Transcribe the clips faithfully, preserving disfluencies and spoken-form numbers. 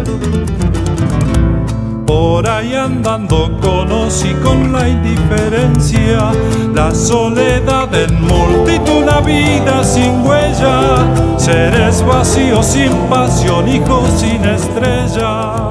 Por ahí andando conocí con la indiferencia la soledad en multitud, la vida sin huella, seres vacíos sin pasión, hijos sin estrella.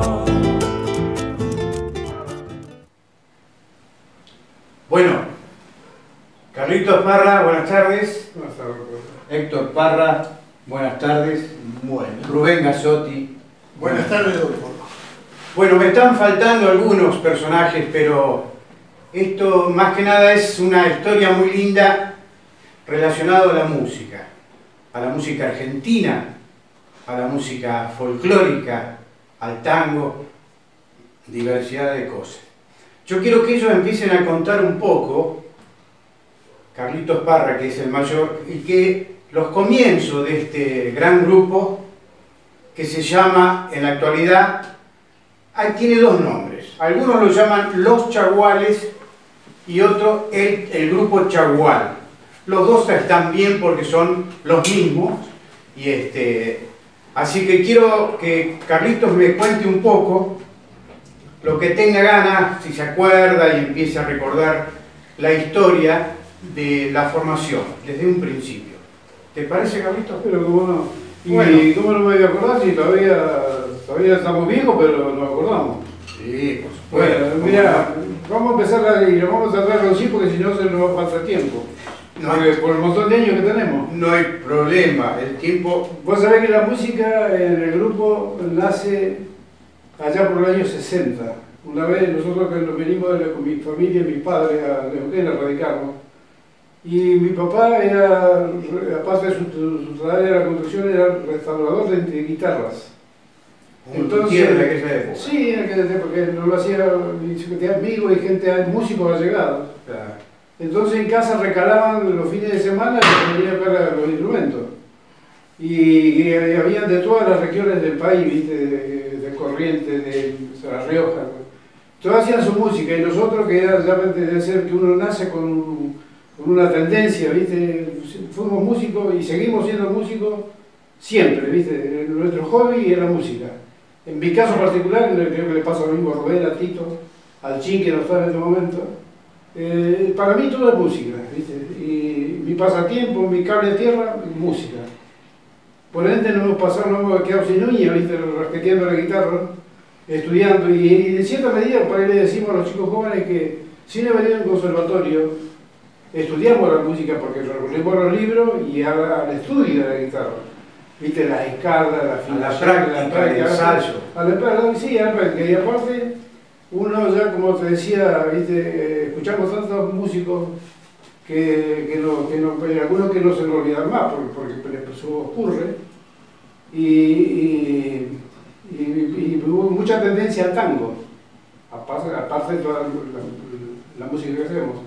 Bueno, Carlitos Parra, buenas tardes. Buenas tardes. Héctor Parra, buenas tardes. Bueno. Rubén Gazzotti. Buenas tardes, doctor. Bueno, me están faltando algunos personajes, pero esto más que nada es una historia muy linda relacionada a la música, a la música argentina, a la música folclórica, al tango, diversidad de cosas. Yo quiero que ellos empiecen a contar un poco, Carlitos Parra, que es el mayor, y que los comienzos de este gran grupo, que se llama en la actualidad, ahí tiene dos nombres. Algunos lo llaman Los Chaguales y otro el, el Grupo Chagual. Los dos están bien porque son los mismos. Y este, así que quiero que Carlitos me cuente un poco, lo que tenga ganas, si se acuerda y empiece a recordar la historia de la formación, desde un principio. ¿Te parece, Carlitos? Pero cómo no. ¿Y bueno, cómo no me voy a acordar si todavía, todavía estamos viejos, pero nos acordamos? Sí, por supuesto. Bueno, mira, vamos a empezar a, y lo vamos a tratar de reducir porque si no se nos va a pasar tiempo. No Porque, hay, por el montón de años que tenemos. no hay problema, el tiempo... Vos sabés que la música en el grupo nace allá por el año sesenta. Una vez nosotros que nos venimos de la, con mi familia y mis padres a Neuquén a radicarnos. Y mi papá era, aparte de su, su trabajo de la construcción, era restaurador de, de guitarras. Entonces, en aquella época. Sí, en aquella época, porque no lo hacía, tenía amigos y gente, músicos allegados. Claro. Entonces en casa recalaban los fines de semana y venían a tocar los instrumentos. Y, y había de todas las regiones del país, ¿viste? De, de Corrientes, de La Rioja. Todos hacían su música y nosotros, que era ya de ser que uno nace con, con una tendencia, ¿viste? Fuimos músicos y seguimos siendo músicos siempre, ¿viste? Nuestro hobby era música. En mi caso particular, creo que le pasa lo mismo a Rubén, a Tito, al Chin que no está en este momento. Eh, para mí todo es música, ¿viste? Y mi pasatiempo, mi cable de tierra, música. Por ende no hemos pasado, no hemos quedado sin uña, ¿viste? Rasqueteando la guitarra, estudiando, y, y de cierta medida por ahí le decimos a los chicos jóvenes que sin haber ido a un conservatorio, estudiamos la música porque recurrimos a los libros y al, al estudio de la guitarra. ¿Viste? Las escalas, la afinación, a la práctica, la práctica, el ensayo. A la práctica, sí, a la práctica. Y aparte, uno ya, como te decía, ¿viste? Escuchamos tantos músicos que, que, no, que no, algunos que no se nos olvidan más porque, porque les ocurre. Y, y, y, y hubo mucha tendencia al tango, aparte, aparte de toda la, la, la música que hacemos.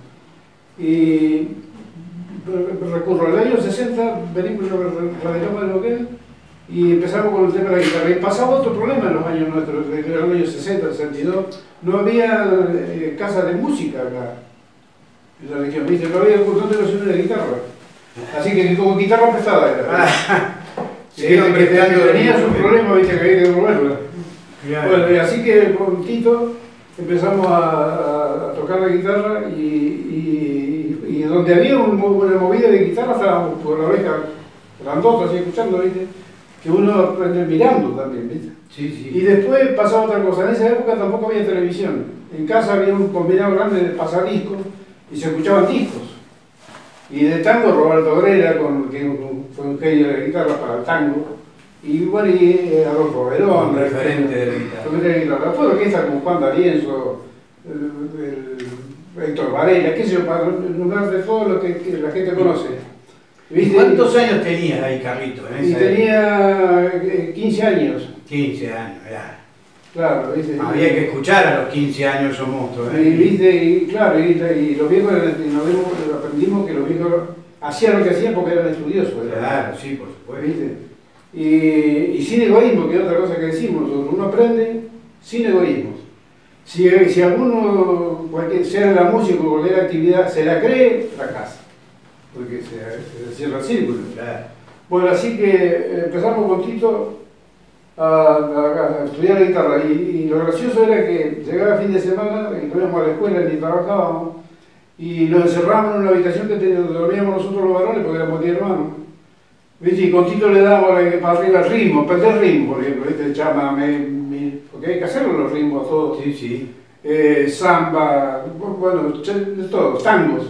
Y recurro al año sesenta, venimos, radicamos en Neuquén y empezamos con el tema de la guitarra. Y pasaba otro problema en los años nuestros, en los años sesenta, sesenta y dos, no había eh, casas de música acá en la región, ¿viste? No había cursos de nociones de guitarra. Así que como guitarra prestada era. Sí, que, que, que tenía su problema, ¿viste? Que había que devolverla. Claro. Bueno, y así que con Tito empezamos a, a, a tocar la guitarra y, y, y donde había un, una movida de guitarra estábamos por la oreja grandota, así escuchando, ¿viste? Que uno aprende mirando también, ¿viste? Sí, sí. Y después pasaba otra cosa, en esa época tampoco había televisión. En casa había un combinado grande de pasadiscos y se escuchaban discos. Y de tango Roberto Grela, con, que fue un genio de la guitarra para el tango. Y bueno, y Adolfo Verón, un referente de la guitarra. De la guitarra. Todo lo que está como Juan D'Arienzo, el, el, Héctor Varela, qué sé yo, para nombrar de todo lo que, que la gente conoce. ¿Viste? ¿Cuántos años tenías ahí, Carlito? En y esa tenía quince años. quince años, ya. Claro, ¿viste? Había que escuchar a los quince años esos monstruos. ¿eh? Y, ¿viste? Y claro, y, y los viejos, y nos vimos, aprendimos que los viejos hacían lo que hacían porque eran estudiosos. ¿verdad? Claro, sí, por supuesto. ¿Viste? Y, y sin egoísmo, que es otra cosa que decimos, uno aprende sin egoísmo. Si, si alguno, cualquier, sea la música o cualquier actividad, se la cree, fracasa. Porque se, se cierra el círculo. Claro. Bueno, así que empezamos con Tito a, a, a estudiar guitarra. Y, y lo gracioso era que llegaba el fin de semana y no íbamos a la escuela ni trabajábamos y nos encerrábamos en una habitación que teníamos, dormíamos nosotros los varones porque éramos diez hermanos. ¿Viste? Y con Tito le dábamos para arriba el ritmo, perder el ritmo, por ejemplo, ¿viste? Chama, me, me, porque hay que hacerlo los ritmos todos. Sí, sí. Eh, samba, bueno, de todo, tangos.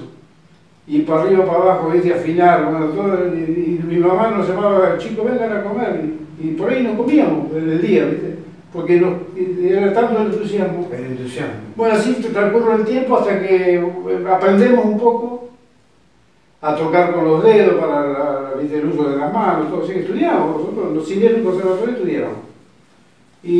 Y para arriba, para abajo, ¿viste? Afinar, bueno, todo. Y, y mi mamá nos llamaba, chicos, vengan a comer. Y, y por ahí no comíamos en el día, ¿viste? Porque nos, era tanto el entusiasmo. El entusiasmo. Bueno, así transcurre el tiempo hasta que aprendemos un poco a tocar con los dedos para la, ¿viste? El uso de las manos, todo. Así que estudiamos, nosotros, si bien en el conservatorio estudiamos. Y,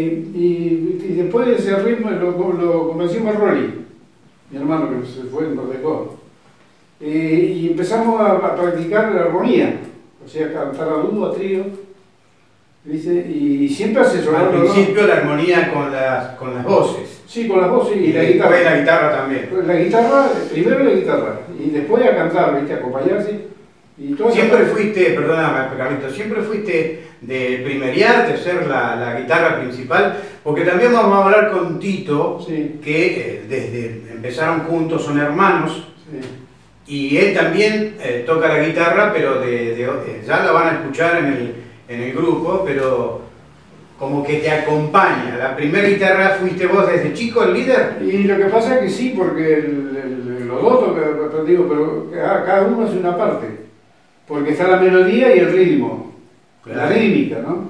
y, y después de ese ritmo lo, lo convencimos a Rolly, mi hermano que se fue, nos dejó. Y, y empezamos a, a practicar la armonía, o sea, cantar a dúo, a trío, ¿viste? Y siempre asesorando. Al principio la armonía con las, con las voces. Sí, con las voces y, y la guitarra. guitarra. la guitarra también. La guitarra, primero la guitarra, y después a cantar, ¿viste? A acompañarse. Y todo siempre eso. fuiste, perdóname, Carlito, siempre fuiste de primeriar, de ser la, la guitarra principal, porque también vamos a hablar con Tito, sí. que eh, desde empezaron juntos, son hermanos, sí. y él también eh, toca la guitarra, pero de, de, eh, ya la van a escuchar en el, en el grupo, pero como que te acompaña. La primera guitarra fuiste vos desde chico, el líder. Y lo que pasa es que sí, porque el, el, los dos tocan, digo, pero cada uno hace una parte. Porque está la melodía y el ritmo, claro. La rítmica, ¿no?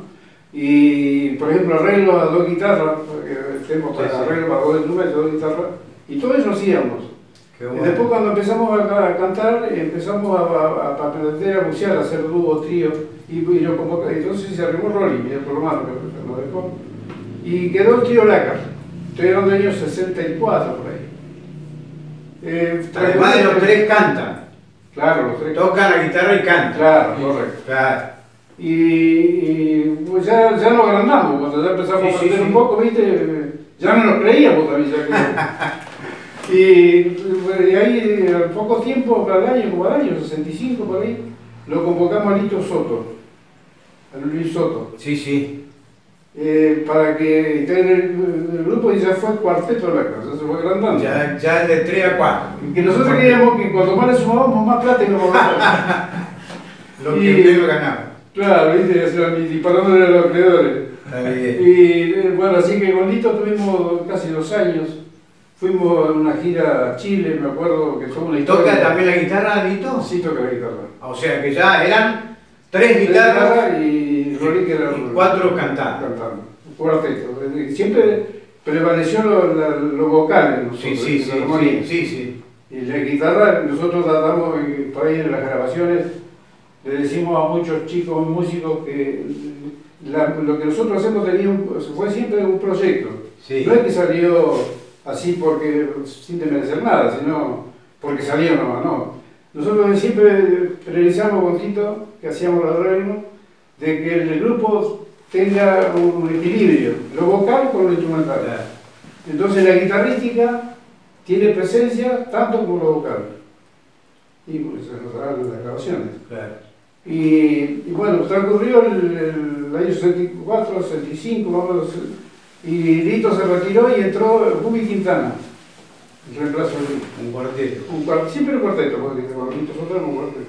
Y, por ejemplo, arreglo a dos guitarras, porque tenemos sí, arreglo sí. para dos instrumentos, dos guitarras, y todo eso hacíamos. Bueno. Y después cuando empezamos a, a cantar, empezamos a, a, a aprender a bucear, a hacer dúo, trío, y, y lo convocó, entonces se arregló Rolly, mi otro hermano, que nos dejó, y quedó el trío Lácar. Estoy hablando de años sesenta y cuatro, por ahí. Eh, Además de los tres cantan. Claro, los tres. Tocan la guitarra y cantan. Claro, correcto. Claro. Y, y pues ya, ya nos agrandamos, cuando ya empezamos sí, a aprender sí, un poco, ¿viste? Ya no nos creíamos también. Ya que... y, y ahí, al poco tiempo, al año, como al año, sesenta y cinco por ahí, lo convocamos a Lito Soto, a Luis Soto. Sí, sí. Eh, para que integre el, el grupo y ya fue cuarteto de la casa, se fue agrandando. Ya, ya de tres a cuatro. Y que nosotros queríamos que cuanto más le sumábamos, más plata íbamos a ganar. Lo que primero ganaba. Claro, viste, disparándole a los acreedores. Y bueno, así que con Lito tuvimos casi dos años. Fuimos a una gira a Chile, me acuerdo que fue una historia. ¿Toca también la guitarra, Lito? Sí, toca la guitarra. O sea que ya eran tres guitarras, guitarra y Rory que era y cuatro cantando. cantando. Cuarteto. Siempre prevaleció lo, la, lo vocal en nosotros. Sí, sí, sí, sí, sí, sí. Y la guitarra, nosotros tratamos por ahí en las grabaciones, le decimos a muchos chicos músicos que la, lo que nosotros hacemos tenía un, fue siempre un proyecto. Sí. No es que salió así porque sin merecer nada, sino porque salió nomás, no. Nosotros siempre priorizamos con Tito, que hacíamos el arreglo, de que el grupo tenga un equilibrio, lo vocal con lo instrumental. Claro. Entonces la guitarrística tiene presencia tanto como lo vocal. Y pues se notará en las grabaciones. Claro. Y, y bueno, transcurrió el, el año sesenta y cuatro, sesenta y cinco, vamos, y Lito se retiró y entró Bubi Quintana, el reemplazo de Lito. Un cuarteto. Un cuart siempre un cuarteto, porque con Lito Soto un cuarteto.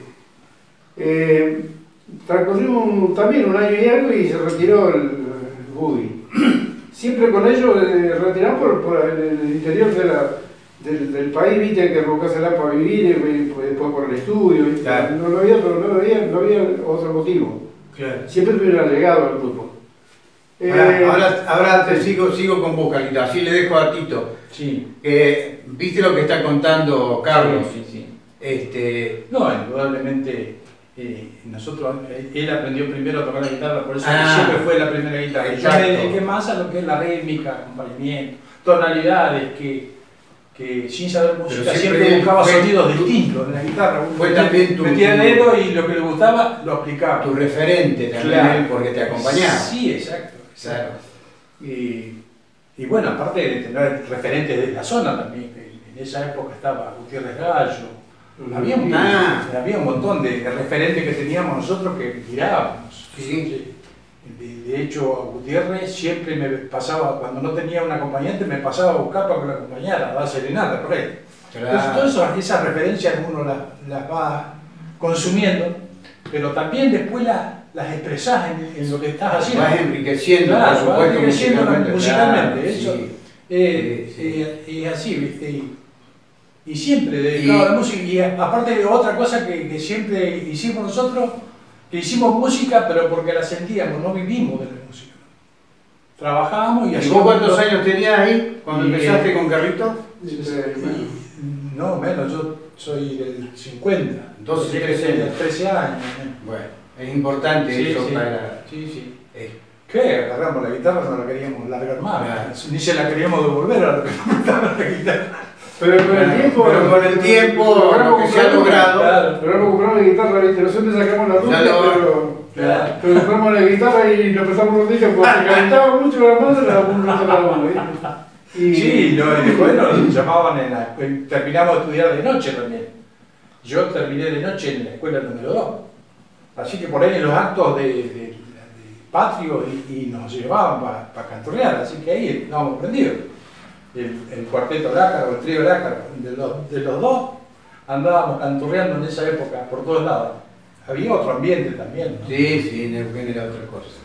Eh, transcurrió un, también un año y algo y se retiró el, el Bubi. Siempre con ellos eh, retirados por, por el, el interior de la, del, del país, viste, que buscársela para vivir, y después por el estudio, claro. no, no, había otro, no, había, no había otro motivo. Claro. Siempre tuvieron llegado al grupo. Ahora, eh, ahora, ahora te sigo, sigo con vos, Carlito, así le dejo a Tito. Sí. Eh, ¿Viste lo que está contando Carlos? Sí, sí, sí. Este... No, indudablemente eh, nosotros, él aprendió primero a tocar la guitarra, por eso ah, siempre fue la primera guitarra. Yo me dediqué más a lo que es la rítmica, acompañamiento, tonalidades, que, que sin saber música siempre, siempre buscaba fue, sonidos distintos en la guitarra. Fue también tu... Metía el dedo y lo que le gustaba lo aplicaba. Tu referente también, claro. Porque te acompañaba. Sí, exacto. exacto. Claro. Y, y bueno, aparte de tener referentes de la zona también, en esa época estaba Gutiérrez Gallo. Había un, ah. había un montón de, de referentes que teníamos nosotros que mirábamos. Sí. Sí. De, de hecho, a Gutiérrez siempre me pasaba, cuando no tenía un acompañante, me pasaba a buscar para que lo acompañara, a dar serenata por él. Claro. Entonces, todas esas, esas referencias uno las, las va consumiendo, pero también después la, las expresás en, en lo que estás haciendo. Vas enriqueciendo, claro, por supuesto, vas enriqueciendo musicalmente. musicalmente claro, eso, sí. eh, Sí, sí. eh, es así, ¿viste? Y, y siempre dedicado Y- a la música. Y aparte de otra cosa que, que siempre hicimos nosotros, que hicimos música, pero porque la sentíamos, no vivimos de la música. Trabajábamos y ¿Y hacíamos. vos cuántos años tenías ahí cuando Y, empezaste eh, con Carlito? Y- no, menos, yo soy del cincuenta. doce, trece trece años. trece años. ¿eh? Bueno, es importante Sí, eso sí, para... sí, sí. eh, ¿Qué? Agarramos la guitarra, no la queríamos largar más. Claro. Ni se la queríamos devolver a la que la guitarra. Pero con el tiempo, Pero con el tiempo, lo que se ha logrado... Claro. Pero no compramos la guitarra, ¿viste? Nosotros sacamos la Ya ruta, lo- pero, Claro. pero compramos la guitarra y nos prestamos los discos porque se calentaba mucho la mano, la damos cada uno, ¿viste? Y, Sí, no, y después nos llamaban en la, terminamos de estudiar de noche también. Yo terminé de noche en la escuela número dos. Así que por ahí en los actos de, de, de patrio y, y nos llevaban para pa canturrear, así que ahí estábamos prendidos. El, el cuarteto Lácaro, el trío Lácaro, de los, de los dos andábamos canturreando en esa época por todos lados. Había otro ambiente también, ¿no? Sí, sí, Neuquén era otra cosa.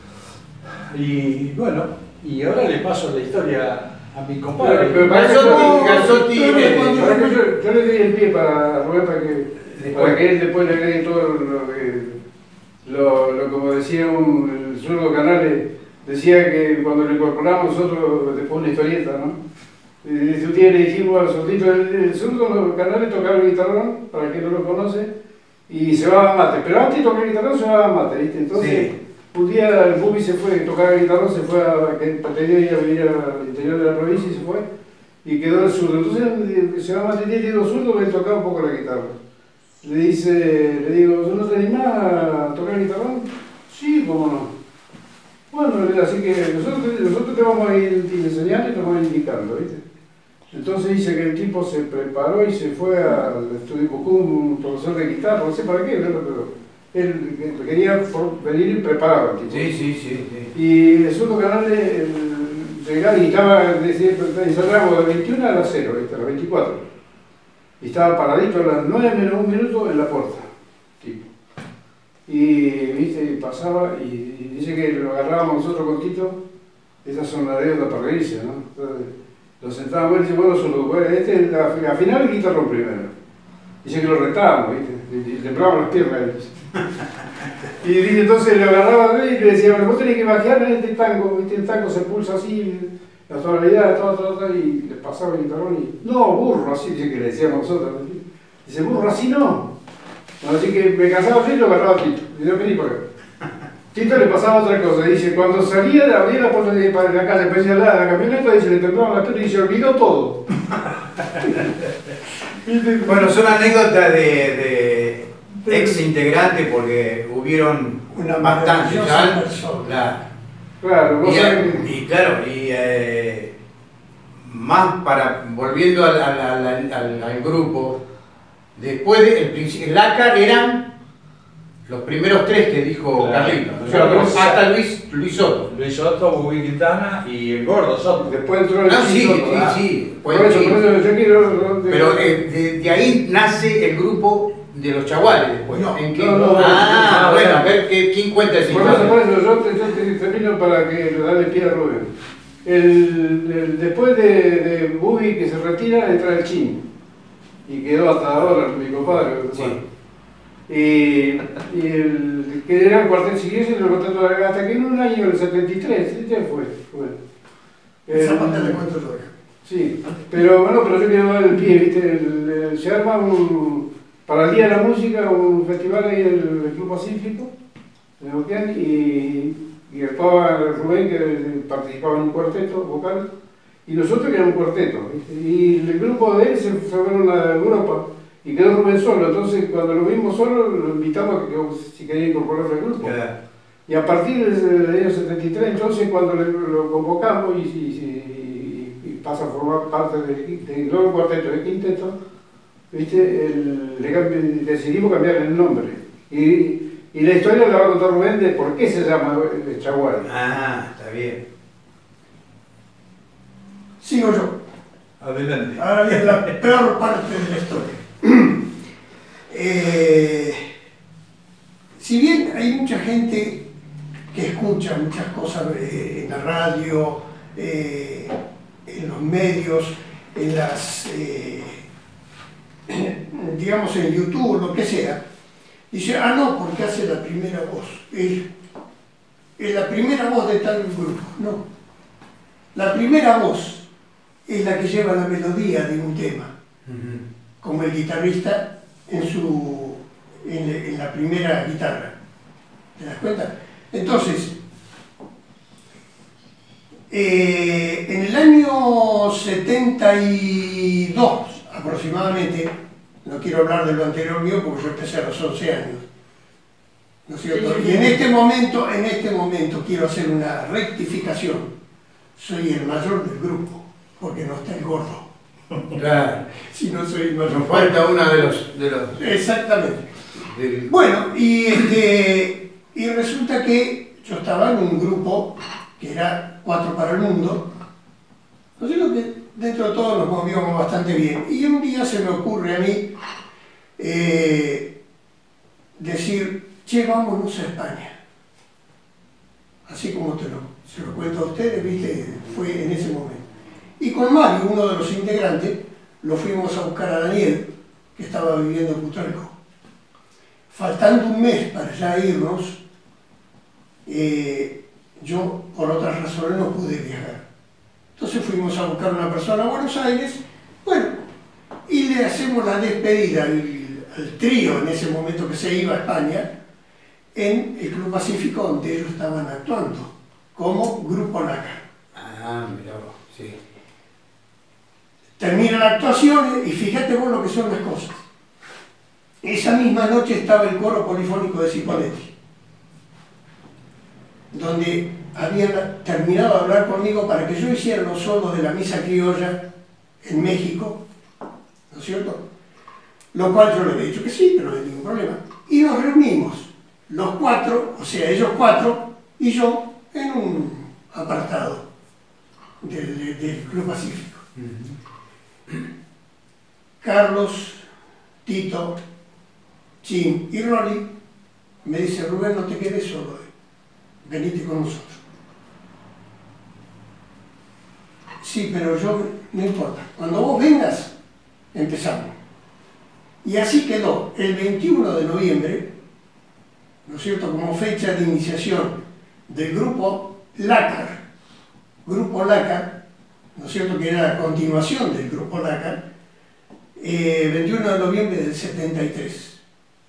Y bueno, y ahora le paso la historia a mi compadre. Pero, pero para que Gasotti, yo- Gasotti, pero eh, cuando- para que yo, yo le di el pie para Rubén para que, para que él después le agregue todo lo que, lo, lo como decía un, el zurdo Canales, decía que cuando lo incorporamos nosotros, después una historieta, ¿no? Y dice, un día le dijimos al zurdito, el, el zurdo Canales tocaba el guitarrón, para quien no lo conoce, y se va a mate, pero antes de tocar el guitarrón se va a mate, ¿viste? Entonces, Sí. un día el Bubi se fue a tocar el guitarrón, se fue a, que pretendía ir a venir al interior de la provincia y se fue, y quedó el zurdo. Entonces, el- se va a mate, y digo, zurdo, voy a tocar un poco la guitarra. Le dice, le digo, ¿tú no te animás a tocar el guitarrón? Sí, cómo no. Bueno, le digo, así que nosotros, nosotros te vamos a ir enseñando y te vamos a ir indicando, ¿viste? Entonces dice que el tipo se preparó y se fue al estudio, buscó un profesor de guitarra, no sé para qué, ¿verdad? Pero él quería por- venir preparado el tipo. Sí, sí, sí, sí. Y el segundo canal llegaba y estaba, decía, ensayábamos de veintiuna a las cero, ¿viste? A las veinticuatro. Y estaba paradito a las nueve menos un minuto en la puerta, tipo. Y, viste, y pasaba y, y dice que lo agarrábamos nosotros con Tito, esas son las anécdotas para reírse, ¿no? Entonces, lo sentábamos y dice, bueno, solo, bueno, este, al final el guitarrón primero. Dice que lo retábamos, ¿viste? Y, y temblaban las piernas. ¿Viste? Y dice, entonces lo agarraba y le decía, bueno, vos tenés que bajar en este tango, ¿viste? El tango se pulsa así, la tonalidad, todo, todo, todo, y le pasaba el guitarrón y, no, burro, así, dice que le decíamos nosotros. ¿Sí? Dice, burro, así no. No, así que me cansaba así y lo agarraba a Tito. Y yo vení para acá. Tito le pasaba otra cosa, dice, cuando salía de abrir la puerta de para la casa, empecé a la, la camioneta, dice, le temblaban las piernas y se olvidó todo. Bueno, son anécdotas de, de ex integrantes porque hubieron Una bastantes. maravillosa ¿ya? persona. Claro. Claro, vos Y, sabés que- y claro, y eh, más para, volviendo al, al, al, al, al grupo, después de, el principio, Lácar eran los primeros tres que dijo Claro. Carlito, ¿no? Claro. Hasta Luis, Luis Soto. Luis Soto, Bubi Quintana y el gordo Soto. después entró el No, sí, Tito, sí, ah. sí. Por Pues, eso, sí. por eso yo quiero... Pero eh, de, de ahí nace el grupo de los Chaguales después. No, ¿En qué? no, no, ah, no, bueno, no. a ver ¿qué, quién cuenta ese Por eso, por eso, yo te, yo te termino para que le darle pie a Rubén. El, el- después de, de Bubi que se retira, entra el Chin. Y quedó hasta ahora mi compadre. Sí. Bueno. Y, y el que era el cuartel siguiente, lo contrató hasta que en un año, el setenta y tres, ¿sí? Ya fue. Bueno. Esa El- parte le cuento yo. Sí, pero bueno, pero yo quiero dar el pie, ¿viste? El- el- se arma un, para el Día de la Música un festival ahí en el, el Club Pacífico, en Neuquén, y, y estaba Rubén que participaba en un cuarteto vocal, y nosotros que éramos un cuarteto, ¿viste? Y el grupo de él se fueron a Europa, y quedó Rubén solo, entonces cuando lo vimos solo, lo invitamos a que, que si quería incorporarse al grupo. Claro. Y a partir del año setenta y tres, entonces, cuando le- lo convocamos y, y- y- y pasa a formar parte del de, no del cuarteto, del quinteto, ¿viste? El- le cambi- decidimos cambiar el nombre. Y, y Y la historia la va a contar Rubén de por qué se llama el Chaguar. Ah, está bien. Sigo yo. Adelante. Ahora viene la peor parte de la historia. Eh, si bien hay mucha gente que escucha muchas cosas eh, en la radio, eh, en los medios, en las, eh, digamos en YouTube, lo que sea, dice, ah no, porque hace la primera voz, es, es la primera voz de tal grupo. No, la primera voz es la que lleva la melodía de un tema, uh-huh. como el guitarrista en, su, en, en la primera guitarra. ¿Te das cuenta? Entonces, eh, en el año setenta y dos aproximadamente, no quiero hablar de lo anterior mío porque yo empecé a los once años, ¿no es cierto? Y en este momento, en este momento quiero hacer una rectificación. Soy el mayor del grupo, porque no está el gordo. Claro. Si no soy el mayor. Nos falta uno de los... De los Exactamente. del... Bueno, y, este, y resulta que yo estaba en un grupo que era Cuatro para el Mundo. No sé lo que dentro de todo nos movíamos bastante bien. Y un día se me ocurre a mí eh, decir, che, vámonos a España. Así como te lo, se lo cuento a ustedes, viste, fue en ese momento. Y con Mario, uno de los integrantes, lo fuimos a buscar a Daniel, que estaba viviendo en Putralco. Faltando un mes para ya irnos, eh, yo por otras razones no pude viajar. Entonces fuimos a buscar a una persona a Buenos Aires, bueno, y le hacemos la despedida al, al trío en ese momento que se iba a España, en el Club Pacífico, donde ellos estaban actuando, como Grupo Lácar. Ah, mirá vos, sí. Termina la actuación y fíjate vos lo que son las cosas. Esa misma noche estaba el coro polifónico de Cipoletti, donde habían terminado de hablar conmigo para que yo hiciera los solos de la misa criolla en México, ¿no es cierto? Lo cual yo le había dicho que sí, pero no hay ningún problema. Y nos reunimos, los cuatro, o sea, ellos cuatro y yo, en un apartado del, del Club Pacífico. Uh-huh. Carlos, Tito, Chin y Rolly me dice, Rubén, no te quedes solo, venite con nosotros. Sí, pero yo, no importa, cuando vos vengas, empezamos. Y así quedó el veintiuno de noviembre, ¿no es cierto?, como fecha de iniciación del grupo Lácar, Grupo Lácar, ¿no es cierto?, que era la continuación del Grupo Lácar, eh, veintiuno de noviembre del setenta y tres.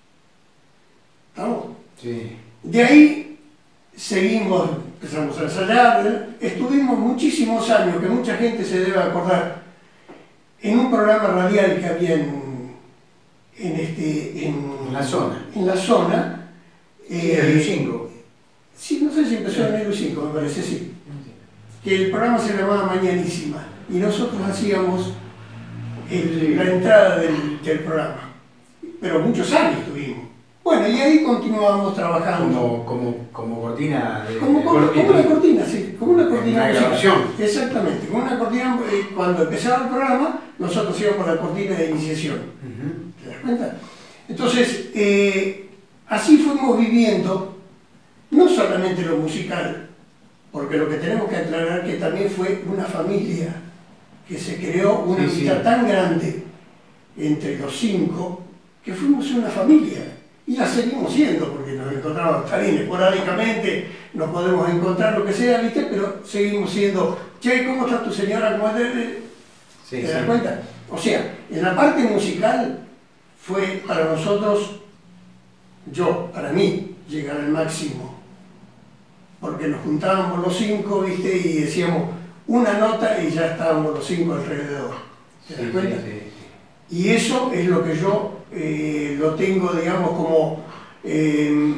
¿Estamos? Sí. De ahí seguimos, empezamos a ensayar, estuvimos muchísimos años, que mucha gente se debe acordar, en un programa radial que había en, en, este, en, en la zona. En la zona. Sí, el U cinco. Sí, no sé si empezó en el U cinco, me parece, sí. Que el programa se llamaba Mañanísima y nosotros hacíamos el, la entrada del, del programa. Pero muchos años tuvimos. Bueno, y ahí continuábamos trabajando. Como, como, como cortina de... Como, como, como una cortina, sí. Como una cortina. Una grabación. Exactamente. Como una cortina, eh, cuando empezaba el programa, nosotros íbamos a la cortina de iniciación. Uh-huh. ¿Te das cuenta? Entonces, eh, así fuimos viviendo, no solamente lo musical, porque lo que tenemos que aclarar que también fue una familia, que se creó una sí, amistad sí. tan grande entre los cinco, que fuimos una familia, y la seguimos siendo, porque nos encontramos, está bien, esporádicamente, nos podemos encontrar lo que sea, ¿viste? Pero seguimos siendo, che, ¿cómo está tu señora? ¿Cómo es? Sí, ¿Te sí. das cuenta? O sea, en la parte musical fue para nosotros, yo, para mí, llegar al máximo. Porque nos juntábamos los cinco, ¿viste? Y decíamos una nota y ya estábamos los cinco alrededor. ¿Te das Sí, cuenta? sí, sí, sí. Y eso es lo que yo eh, lo tengo, digamos, como... Eh,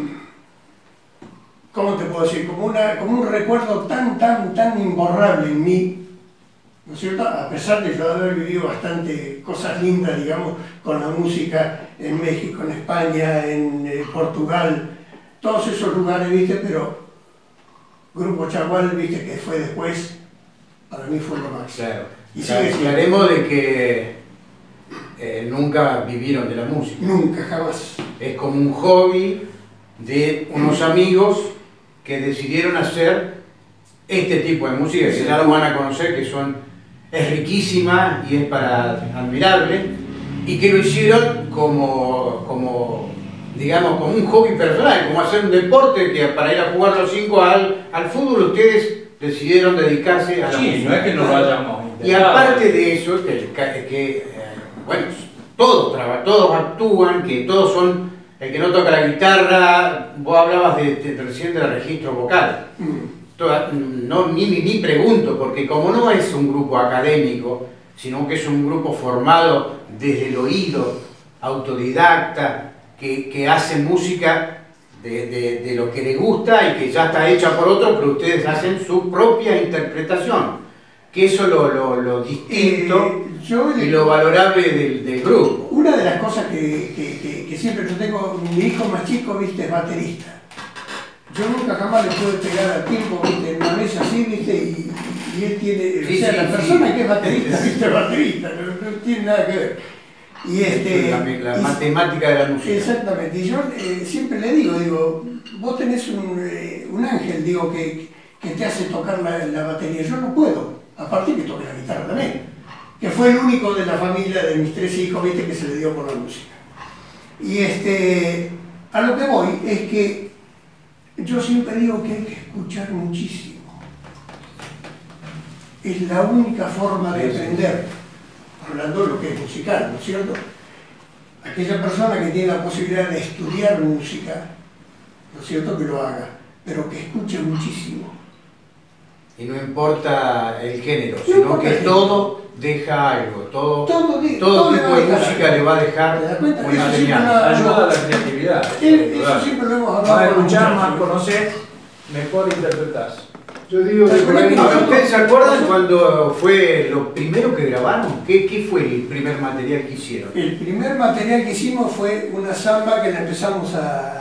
¿Cómo te puedo decir? Como, una, como un recuerdo tan, tan, tan imborrable en mí, ¿no es cierto? A pesar de yo haber vivido bastante cosas lindas, digamos, con la música en México, en España, en eh, Portugal, todos esos lugares, ¿viste? Pero Grupo Chagual, ¿viste? Que fue después, para mí fue lo máximo. Claro. Y sigue siendo. Aclaremos de que eh, nunca vivieron de la música. Nunca, jamás. Es como un hobby de unos amigos que decidieron hacer este tipo de música, que ya lo van a conocer, que son, es riquísima y es para admirable, y que lo hicieron como, como, digamos, como un hobby personal, como hacer un deporte, que para ir a jugar los cinco al, al fútbol ustedes decidieron dedicarse a la Sí, música. no es que no lo hayamos intentado. Y aparte de eso, que, que eh, bueno, todos, traba- todos actúan, que todos son, el que no toca la guitarra, vos hablabas de, de, recién del registro vocal. Mm. Toda- no, ni, ni, ni pregunto, porque como no es un grupo académico, sino que es un grupo formado desde el oído, autodidacta, que, que hace música de, de, de lo que le gusta y que ya está hecha por otro, pero ustedes hacen su propia interpretación, que eso es lo, lo, lo distinto Eh, yo, y lo valorable del, del grupo. Una de las cosas que, que, que, que siempre yo tengo, mi hijo más chico, viste, es baterista. Yo nunca jamás le pude pegar al tiempo, viste, en una mesa así, viste, y, y él tiene, Sí, o sea, sí, la sí. persona que es baterista, viste, es baterista, no, no tiene nada que ver. Y este, la, la y- matemática de la música. Exactamente, y yo eh, siempre le digo, digo, vos tenés un, eh, un ángel, digo, que, que te hace tocar la, la batería, yo no puedo, aparte que toque la guitarra también, que fue el único de la familia de mis tres hijos, viste, que se le dio por la música. Y este, a lo que voy es que yo siempre digo que hay que escuchar muchísimo. Es la única forma de aprender, hablando de lo que es musical, ¿no es cierto? Aquella persona que tiene la posibilidad de estudiar música, ¿no es cierto?, que lo haga, pero que escuche muchísimo. Y no importa el género, No sino importa que el género. todo deja algo, todo, Todo, de- todo todo le tipo va a de dejar música algo. le va a ¿Te dejar das cuenta? una Eso siempre señal. no- Ayuda a la creatividad. eso Eh, es Eso verdad. siempre lo hemos Más hablado con los escuchás, más muchachos. conocés, mejor interpretás. Yo digo que por ahí- Ahora, ¿ustedes se acuerdan cuando fue lo primero que grabaron? ¿Qué, qué fue el primer material que hicieron? El primer material que hicimos fue una samba que la empezamos a...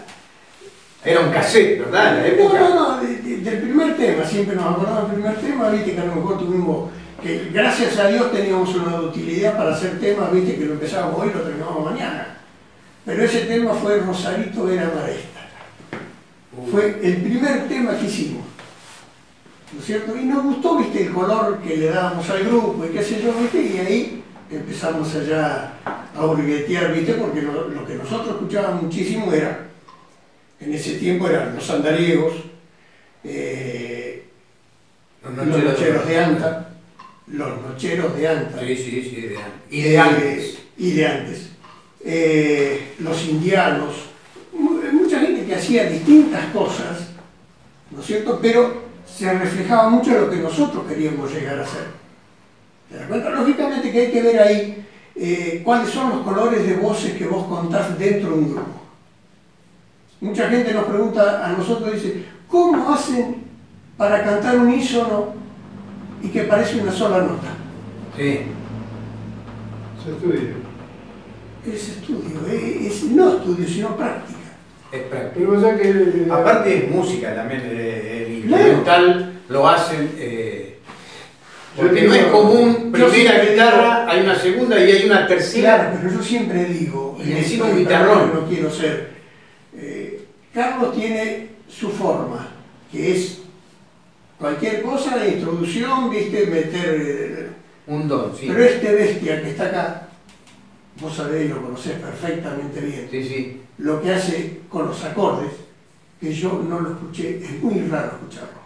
Era un cassette, ¿verdad? En la época. No, no, no, de- de- del primer tema, siempre nos acordamos del primer tema, viste que a lo mejor tuvimos, que gracias a Dios teníamos una utilidad para hacer temas, viste que lo empezábamos hoy y lo terminábamos mañana. Pero ese tema fue Rosarito era Maresta. Fue el primer tema que hicimos, ¿no es cierto? Y nos gustó, viste, el color que le dábamos al grupo y qué sé yo, viste, y ahí empezamos allá a hurguetear, viste, porque lo, lo que nosotros escuchábamos muchísimo era, en ese tiempo eran los andariegos, eh, Los los nocheros. nocheros de Anta, los nocheros de Anta. Sí, sí, sí, de antes. Y de Eh, antes. y de antes. Eh, los indianos, mu- mucha gente que hacía distintas cosas, ¿no es cierto? Pero se reflejaba mucho en lo que nosotros queríamos llegar a hacer. ¿Te das cuenta? Lógicamente que hay que ver ahí eh, cuáles son los colores de voces que vos contás dentro de un grupo. Mucha gente nos pregunta a nosotros, dice, ¿cómo hacen para cantar un unísono y que parece una sola nota? Sí. Se estudia. Es estudio, eh, es no estudio, sino práctica. Es práctico. Pero vos sabés que... eh, Aparte es música también, eh, el Claro. instrumental lo hacen, eh, porque Yo no digo- es común, yo primera siempre guitarra, hay una segunda y hay una tercera. Claro, pero yo siempre digo, Y en encima esto, un y guitarrón. perdón, no quiero ser, eh, Carlos tiene su forma, que es cualquier cosa de introducción, viste, meter... eh, Un don, sí. Pero este bestia que está acá, vos sabéis, lo conocés perfectamente bien, Sí, sí. lo que hace con los acordes, que yo no lo escuché, es muy raro escucharlo.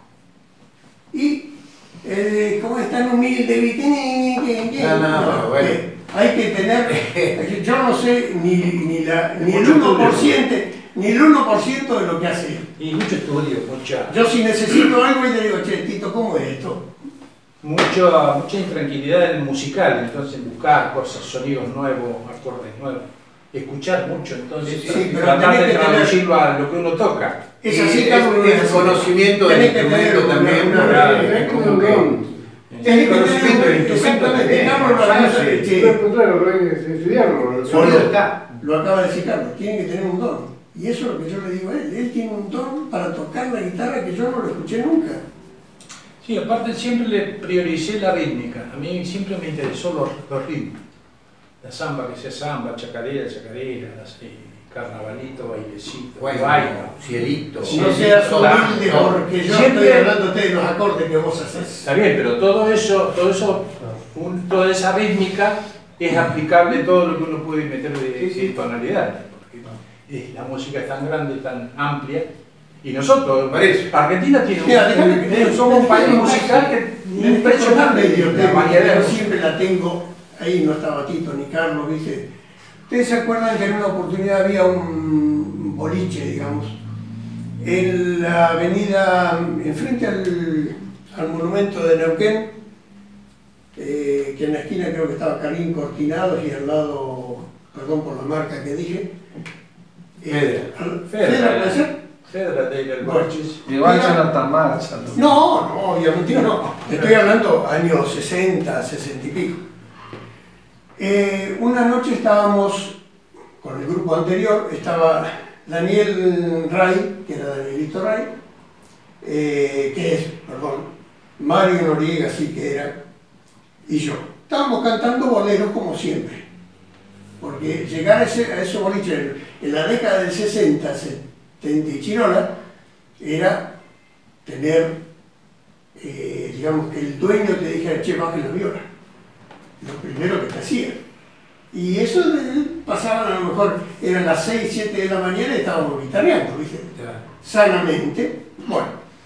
Y eh, como es tan humilde, ¿viste? No, no, pero bueno. eh, hay que tener, yo no sé ni, ni, la, ni el uno por ciento, ni el uno por ciento de lo que hace él. Y mucho estudio, mucha, Yo si necesito algo y le digo, che, Tito, ¿cómo es esto? mucho, mucha intranquilidad en el musical, entonces buscar cosas, sonidos nuevos, acordes nuevos, escuchar mucho, entonces Sí, sí, pero tratar tenés de que tener- traducirlo a lo que uno toca. Es Y así, es- Carlos, es así. conocimiento del Tenés que instrumento tener también, una- ¿verdad? una- Es como que- Tenés que conocimiento del tener, instrumento exactamente, también. Carlos lo acaba de Sí. decir, Pero, pero claro, hay que estudiarlo. El sonido está. lo acaba de decir Carlos, tiene que tener un don. Y eso es lo que yo le digo a él. Él tiene un don para tocar la guitarra que yo no lo escuché nunca. Sí, aparte siempre le prioricé la rítmica. A mí siempre me interesó los, los ritmos. La samba que sea samba, chacarera, chacarera, así, carnavalito, bailecito, Bueno, baile. cielito. No seas humilde no. porque yo Siempre- estoy hablándote de los acordes que vos haces. Está bien, pero todo eso, todo eso, un- toda esa rítmica es aplicable a todo lo que uno puede meter de, Sí, sí. de tonalidades. Porque eh, la música es tan grande, tan amplia. Y nosotros, Parece. Argentina tiene un, Mira, déjame que- eh, somos un país déjame musical que- que impresionante. Impresionante, La variedad yo de- siempre la tengo, ahí no estaba Tito ni Carlos, ¿viste? ¿Ustedes se acuerdan que en una oportunidad había un boliche, digamos, en la avenida, enfrente al, al monumento de Neuquén, eh, que en la esquina creo que estaba Carín Cortinados y al lado, perdón por la marca que dije, eh, al- Fedra. Fedra, ¿puede ser? Fedra Taylor Bueno. Borges. Igual ya no está mal. ya no. No, no, obviamente no. Estoy hablando años sesenta, sesenta y pico. Eh, una noche estábamos con el grupo anterior, estaba Daniel Ray, que era Danielito Ray, eh, que es, perdón, Mario Noriega, sí que era, y yo. Estábamos cantando boleros como siempre, porque llegar a, ese, a esos boliches en la década del sesenta, setenta y chirola, era tener, eh, digamos, que el dueño te dijera, che, baje la viola. Lo primero que te hacía. Y eso de- pasaban a lo mejor, eran las seis, siete de la mañana y estábamos guitarreando, ¿viste? Sanamente. Bueno,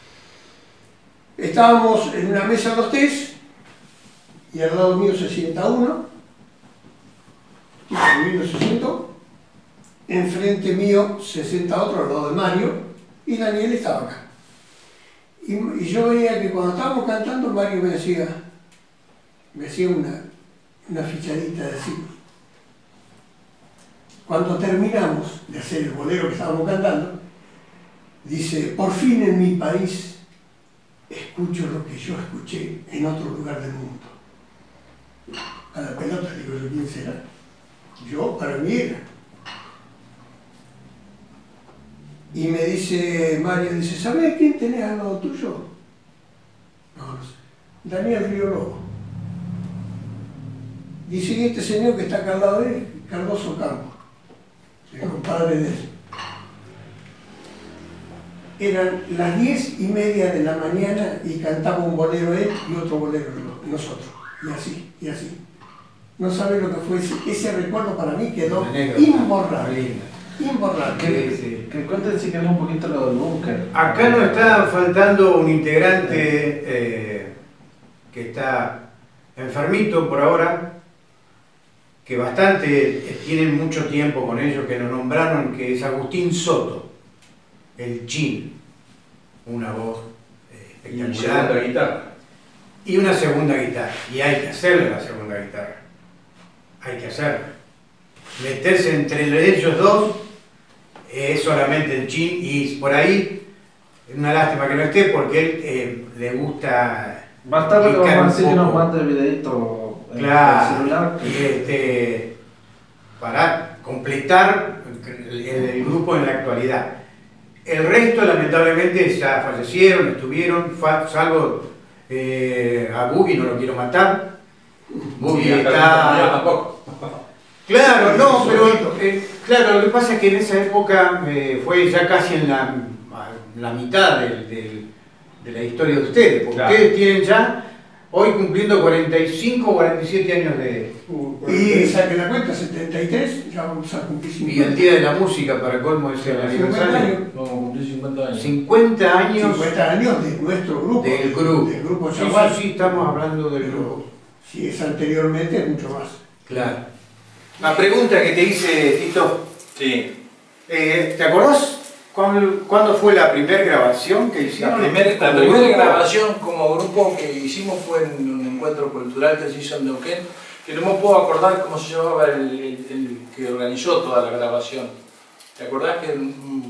estábamos en una mesa los tres y al lado mío se sienta uno, y conmigo se sentó, enfrente mío se sienta otro al lado de Mario y Daniel estaba acá. Y, y yo veía que cuando estábamos cantando Mario me hacía, me hacía una, una fichadita de así. Cuando terminamos de hacer el bolero que estábamos cantando, dice, por fin en mi país escucho lo que yo escuché en otro lugar del mundo. A la pelota, digo yo, ¿quién será? Yo, para mí era. Y me dice Mario, dice, ¿sabes quién tenés al lado tuyo? No, no sé. Daniel Río Lobo. Dice, y este señor que está acá al lado de él, Cardoso Campo, el compadre de él. Eran las diez y media de la mañana y cantaba un bolero él y otro bolero nosotros. Y así, y así. No sabe lo que fue ese, ese recuerdo para mí quedó imborrable. Imborrable. Sí, sí. Que cuenten si querés un poquito lo del búnker. Acá nos está faltando un integrante eh, que está enfermito por ahora, que bastante eh, tienen mucho tiempo con ellos, que lo nombraron, que es Agustín Soto, el Chin, una voz eh, Y espectacular. segunda guitarra. Y una segunda guitarra, y hay que hacerle la segunda guitarra, hay que hacerla. Meterse entre ellos dos es solamente el Chin, y por ahí, es una lástima que no esté porque él eh, le gusta. Más tarde le picar vamos a un decir que nos poco. mande el videito en Claro, el celular. y este, para completar el, el grupo en la actualidad. El resto lamentablemente ya fallecieron, estuvieron, fa- salvo eh, a Boogie, no lo quiero matar. Boogie Y acá está... yo tampoco. Claro, no, pero eh, claro, lo que pasa es que en esa época eh, fue ya casi en la, la mitad del, del, de la historia de ustedes, porque Claro. ustedes tienen ya hoy cumpliendo cuarenta y cinco o cuarenta y siete años de... Y saque la cuenta, setenta y tres, ya vamos a cumplir Y el cincuenta. Día de la Música, para colmo, es el cincuenta aniversario. años. Vamos a cumplir cincuenta años. cincuenta años cincuenta años de nuestro grupo. del grupo. Del grupo Sí, Chagual. sí, sí, estamos hablando del grupo. Pero si es anteriormente, es mucho más. Claro. La pregunta que te hice, Tito, Sí. eh, ¿te acordás cuándo, cuándo fue la primera grabación que La hicieron? primera, la como primera grupo? grabación como grupo que hicimos fue en un encuentro cultural que se hizo en Neuquén, que no me puedo acordar cómo se llamaba el, el- el que organizó toda la grabación. ¿Te acordás que un,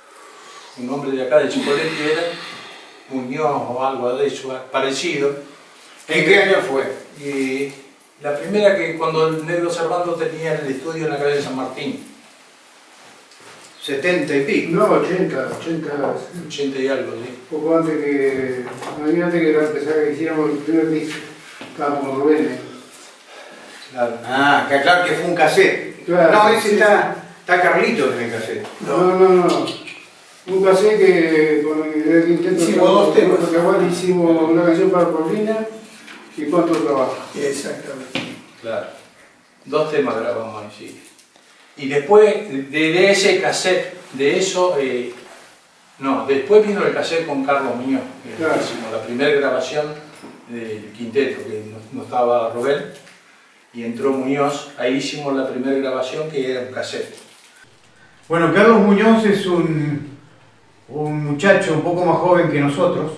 un hombre de acá de Chipolete era? Muñoz o algo de eso parecido. ¿En qué año fue? Y la primera que cuando el Negro Servando tenía el estudio en la calle de San Martín. setenta y pico. No, ochenta, ochenta, ochenta y algo, sí. poco antes que, imagínate que la empezara que hiciéramos el primer disco, estábamos con Rubén. ¿eh? Claro. Ah, que claro que fue un cassette. Claro, No, ese sí, está, está Carlitos en el cassette. No, no, no. no. Un cassette que con el quinteto Hicimos dos temas. Igual hicimos una canción para Paulina y Cuánto Trabajo. Exactamente. Claro. Dos temas grabamos ahí, sí. Y después de, de ese cassette, de eso, eh, no, después vino el cassette con Carlos Muñoz, que Claro. hicimos la primera grabación del quinteto, que no, no estaba Rubén, y entró Muñoz, ahí hicimos la primera grabación que era un cassette. Bueno, Carlos Muñoz es un, un muchacho un poco más joven que nosotros,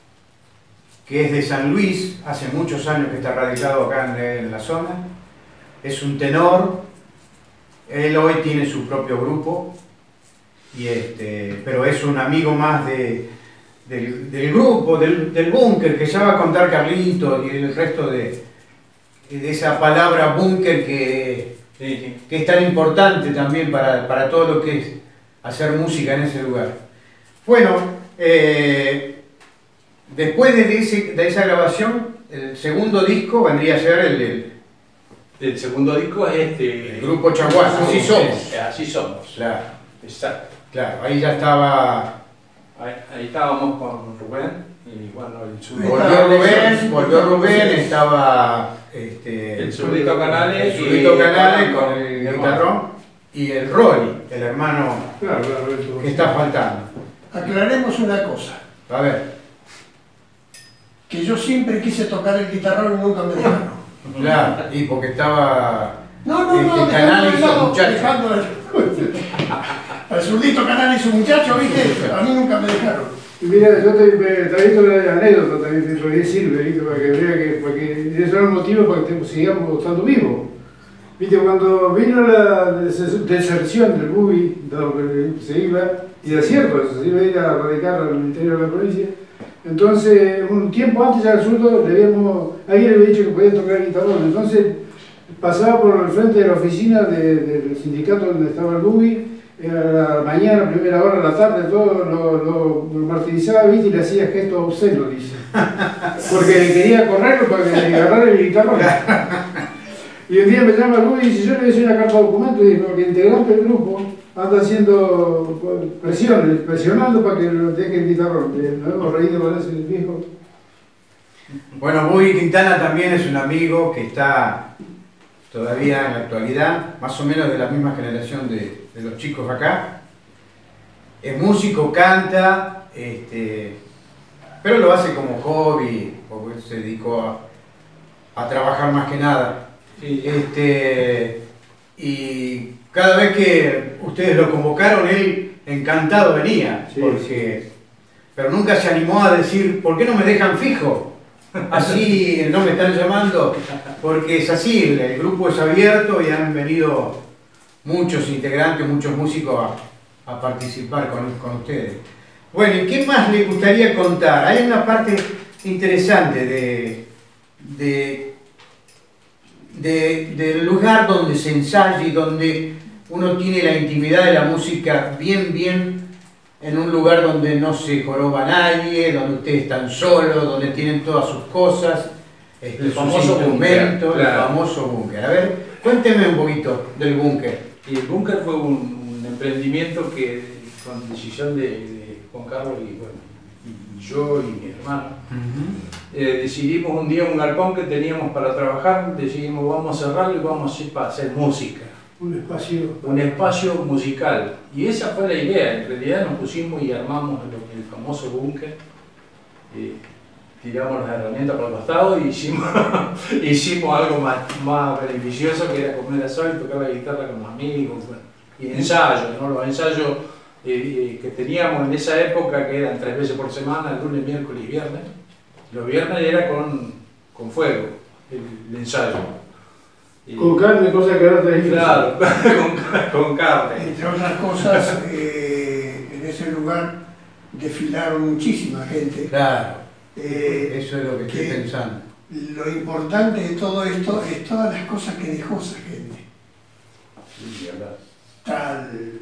que es de San Luis, hace muchos años que está radicado acá en, en la zona. Es un tenor, él hoy tiene su propio grupo, y este, pero es un amigo más de, del, del grupo, del, del búnker, que ya va a contar Carlito y el resto de, de esa palabra búnker que, Sí, sí. que es tan importante también para, para todo lo que es hacer música en ese lugar. Bueno, eh, después de, ese, de esa grabación, el segundo disco vendría a ser el, el, El segundo disco es este... el grupo Chaguás, Así Somos. Eh, Así Somos. Claro, Exacto. claro, ahí ya estaba... Ahí, ahí estábamos con Rubén y bueno, el sur- Volvió Rubén, volvió Rubén, estaba este, el Zurdito Canales el Zurdito Canales con el mi hermano. guitarrón y el Rolly, el hermano Claro, claro, eso. que está faltando. Aclaremos una cosa, A ver, que yo siempre quise tocar el guitarrón y nunca me dejaron. claro, y porque estaba No, no, no, este, Canales y dejando de sus lado, muchachos. dejando de- al Zurdito Canales y su muchacho, ¿viste? A mí nunca me dejaron. Y mira, yo te, me, también tuve una anécdota también dentro de sirve, ¿viste? Para que vea que, porque eso era el motivo para que te- sigamos estando vivos. Viste, cuando vino la des- deserción del B U I, dado que se iba, y de cierto, se iba a ir a radicar al interior de la provincia, entonces, un tiempo antes al surdo, le habíamos, alguien le había dicho que podía tocar guitarrón, entonces pasaba por el frente de la oficina de- del sindicato donde estaba el B U I, a la mañana, primera hora, a la tarde, todo lo, lo, lo martirizaba, ¿viste? Y le hacía gestos obscenos, dice. Porque quería correrlo para que le agarrara el guitarrón. Y un día me llama el B U I y dice, yo le voy a hacer una carta de documento, y dijo que el integrante del grupo anda haciendo presiones, presionando para que lo deje el guitarrón. Nos hemos reído con ese viejo. Bueno, Buggy Quintana también es un amigo que está todavía en la actualidad, más o menos de la misma generación de, de los chicos acá. Es músico, canta, este, pero lo hace como hobby, porque se dedicó a, a trabajar más que nada. Sí, Este, y cada vez que ustedes lo convocaron, él encantado venía, Sí. porque, pero nunca se animó a decir, ¿por qué no me dejan fijo? Así no me están llamando, porque es así, el, el grupo es abierto y han venido muchos integrantes, muchos músicos a, a participar con, con ustedes. Bueno, ¿y qué más les gustaría contar? Hay una parte interesante de, de, de- del lugar donde se ensaya y donde uno tiene la intimidad de la música bien, bien en un lugar donde no se joroba nadie, donde ustedes están solos, donde tienen todas sus cosas, este, El sus famoso instrumentos, búnker, claro. el famoso búnker. A ver, cuénteme un poquito del búnker. Y el búnker fue un, un emprendimiento que, con decisión de, de Juan Carlos y, bueno, y yo y mi hermano, eh, decidimos un día un galpón que teníamos para trabajar, decidimos vamos a cerrarlo y vamos a ir para hacer música. Un espacio. Un espacio musical. Y esa fue la idea. En realidad nos pusimos y armamos lo que el famoso búnker. Eh, tiramos las herramientas para el costado y hicimos, hicimos algo más, más beneficioso, que era comer asado y tocar la guitarra con los amigos. Bueno, y ensayos, ¿no? Los ensayos eh, eh, que teníamos en esa época, que eran tres veces por semana, lunes, miércoles y viernes. Los viernes era con, con fuego, el, el ensayo. Y- Con carne, cosa que ahora te dije. Claro, con, con carne. Entre otras cosas, eh, en ese lugar desfilaron muchísima gente. Claro, Eh, eso es lo que estoy que- pensando. Lo importante de todo esto es todas las cosas que dejó esa gente. Sí, verdad. Tal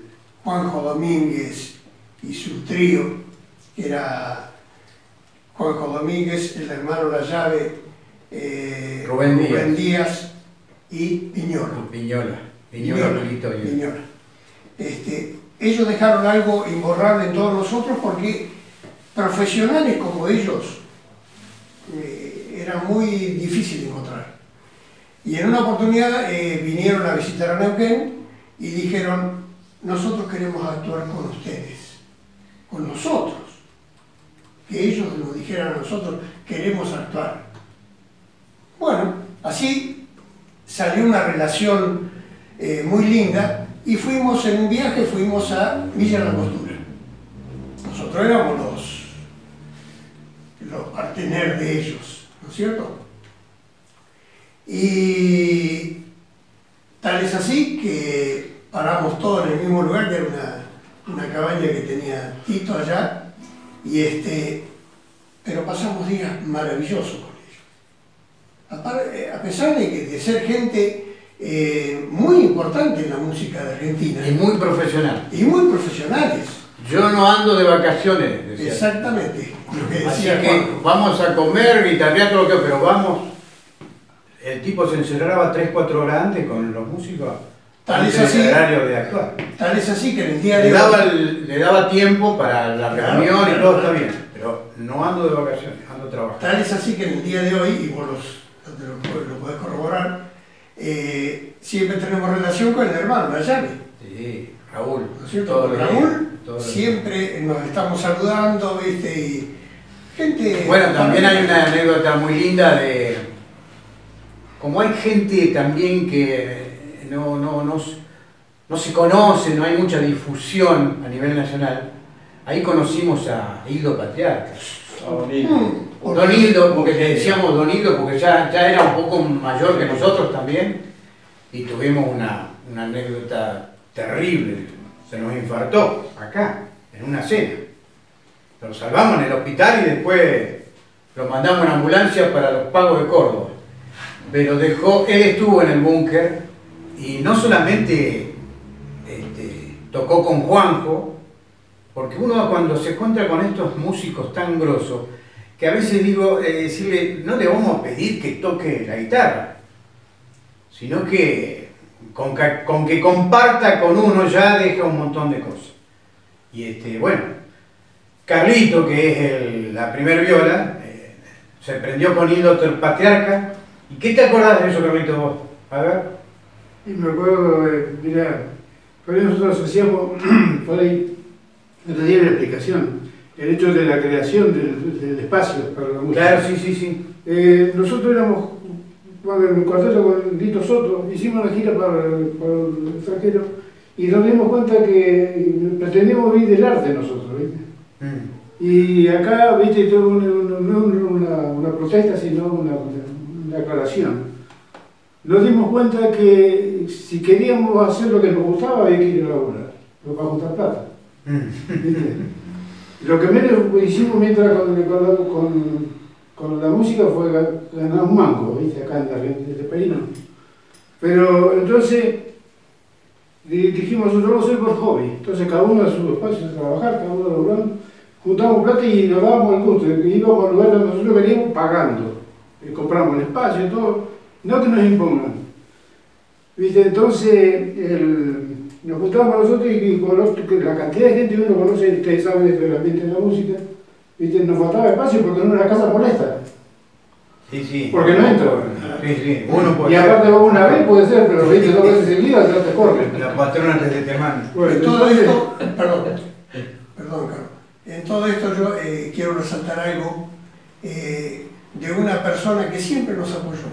Juanjo Domínguez y su trío, que era Juanjo Domínguez, el hermano La Llave, eh, Rubén Díaz. Rubén Díaz y Piñola. Piñola, Piñola, Piñola, Piñola, Piñola. Este, ellos dejaron algo imborrable en todos nosotros porque profesionales como ellos eh, era muy difícil de encontrar. Y en una oportunidad eh, vinieron a visitar a Neuquén y dijeron: nosotros queremos actuar con ustedes, con nosotros. Que ellos nos dijeran a nosotros: queremos actuar. Bueno, así salió una relación eh, muy linda y fuimos en un viaje, fuimos a Villa La Angostura. Nosotros éramos los, los partener de ellos, ¿no es cierto? Y tal es así que paramos todos en el mismo lugar, que era una, una cabaña que tenía Tito allá, y este, pero pasamos días maravillosos con ellos. A, a pesar de, que, de ser gente eh, muy importante en la música de Argentina. Y muy profesional. Y muy profesionales. Yo no ando de vacaciones, decía. Exactamente, lo que Así decía que Juanjo. vamos a comer, guitarrear, todo lo que, pero vamos. El tipo se encerraba tres, cuatro horas antes con los músicos. Tal es antes así. del horario de actuar. Tal es así que en el día de Le hoy... daba, el- le daba tiempo para la Claro, reunión y claro, todo claro. está bien. Pero no ando de vacaciones, ando trabajando. Tal es así que en el día de hoy, y vos los, lo, lo podés corroborar, eh, siempre tenemos relación con el hermano, la llave. Sí, Raúl. ¿No es cierto? Todos los Raúl, días, todos los días. siempre nos estamos saludando, ¿viste? Y gente... Bueno, también hay una anécdota muy linda de... Como hay gente también que no, no, no, no se conoce, no hay mucha difusión a nivel nacional, ahí conocimos a Hildo Patriarca. Mm, Don Hildo, porque le decíamos Don Hildo, porque ya, ya era un poco mayor que nosotros también, y tuvimos una, una anécdota terrible. Se nos infartó acá, en una cena. Lo salvamos en el hospital y después lo mandamos en ambulancia para los pagos de Córdoba. Pero dejó, él estuvo en el búnker y no solamente este, tocó con Juanjo, porque uno cuando se encuentra con estos músicos tan grosos, que a veces digo, eh, decirle, no le vamos a pedir que toque la guitarra, sino que con, que con que comparta con uno ya deja un montón de cosas. Y este, bueno, Carlito, que es el, la primer viola, eh, se prendió con Hildo Patriarca. ¿Y qué te acordás de eso, Carlito, vos? A ver. Y me acuerdo, eh, mira, por ahí nosotros hacíamos, por ahí, no tenía la explicación, el hecho de la creación del, del espacio para la música. Claro, sí, sí, sí. Eh, nosotros éramos, cuando en el cuarteto con Lito Soto, hicimos una gira para, para el extranjero y nos dimos cuenta que pretendíamos vivir del arte nosotros, ¿viste? Mm. Y acá, viste, todo una, no una, una protesta, sino una, una aclaración. Nos dimos cuenta que si queríamos hacer lo que nos gustaba, había que ir a laburar, no para juntar plata. ¿Viste? Lo que menos hicimos mientras con, con, con, con la música fue ganar un mango, ¿viste? Acá en, la, en este país no. Pero entonces dijimos, nosotros vamos a hacer por hobby. Entonces cada uno a su espacio de trabajar, cada uno laburando. Juntamos plata y nos dábamos el gusto, íbamos a lugares donde nosotros veníamos pagando, y compramos el espacio y todo, no que nos impongan. ¿Viste? Entonces el, nos juntábamos nosotros y, y con los, la cantidad de gente que uno conoce, ustedes saben del ambiente de la música, ¿viste? Nos faltaba espacio porque no era casa molesta. Sí, sí. Porque no entra. Sí, sí. Uno puede Y aparte una vez puede ser, pero ¿viste? Dos veces seguidas ya te corren. La patrona te te manda. Bueno, En todo entonces, esto, perdón, perdón, Carlos. En todo esto yo eh, quiero resaltar algo eh, de una persona que siempre nos apoyó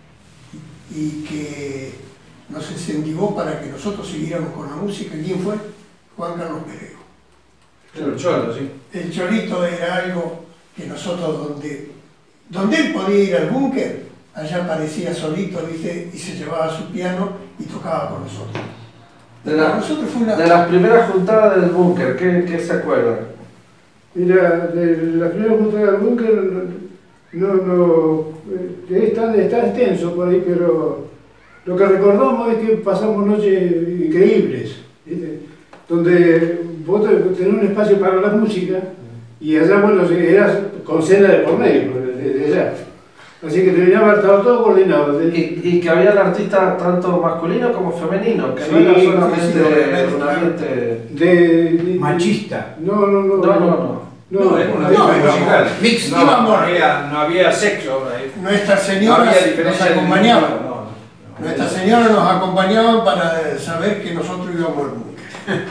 y que nos incentivó para que nosotros siguiéramos con la música. ¿Quién fue? Juan Carlos Perego. El cholo, sí. El Cholito era algo que nosotros, donde, donde él podía ir al búnker, allá aparecía solito, ¿viste? Y se llevaba su piano y tocaba con nosotros. De, la, Para nosotros fue una... de las primeras juntadas del búnker, ¿qué, ¿qué se acuerdan? mira, de la primera junta del búnker no, no, eh, está, está extenso por ahí, pero lo que recordamos es que pasamos noches increíbles, ¿viste? donde vos tenés un espacio para la música y allá, bueno, eras con cena de por medio, desde allá. Así que terminaba, estaba todo coordinado. Y, y que había artistas tanto masculino como femenino, que Sí, no era solamente sí, sí, un ambiente... De, de- Machista. No, no, no. No, no, no. No, era una no, no, no, musical. mix, no, íbamos. no, había, no había sexo. Nuestras No señoras había nos diferencia de acompañaban. ningún tipo, no, no. Nuestras señoras nos acompañaban para saber que nosotros íbamos al búnker.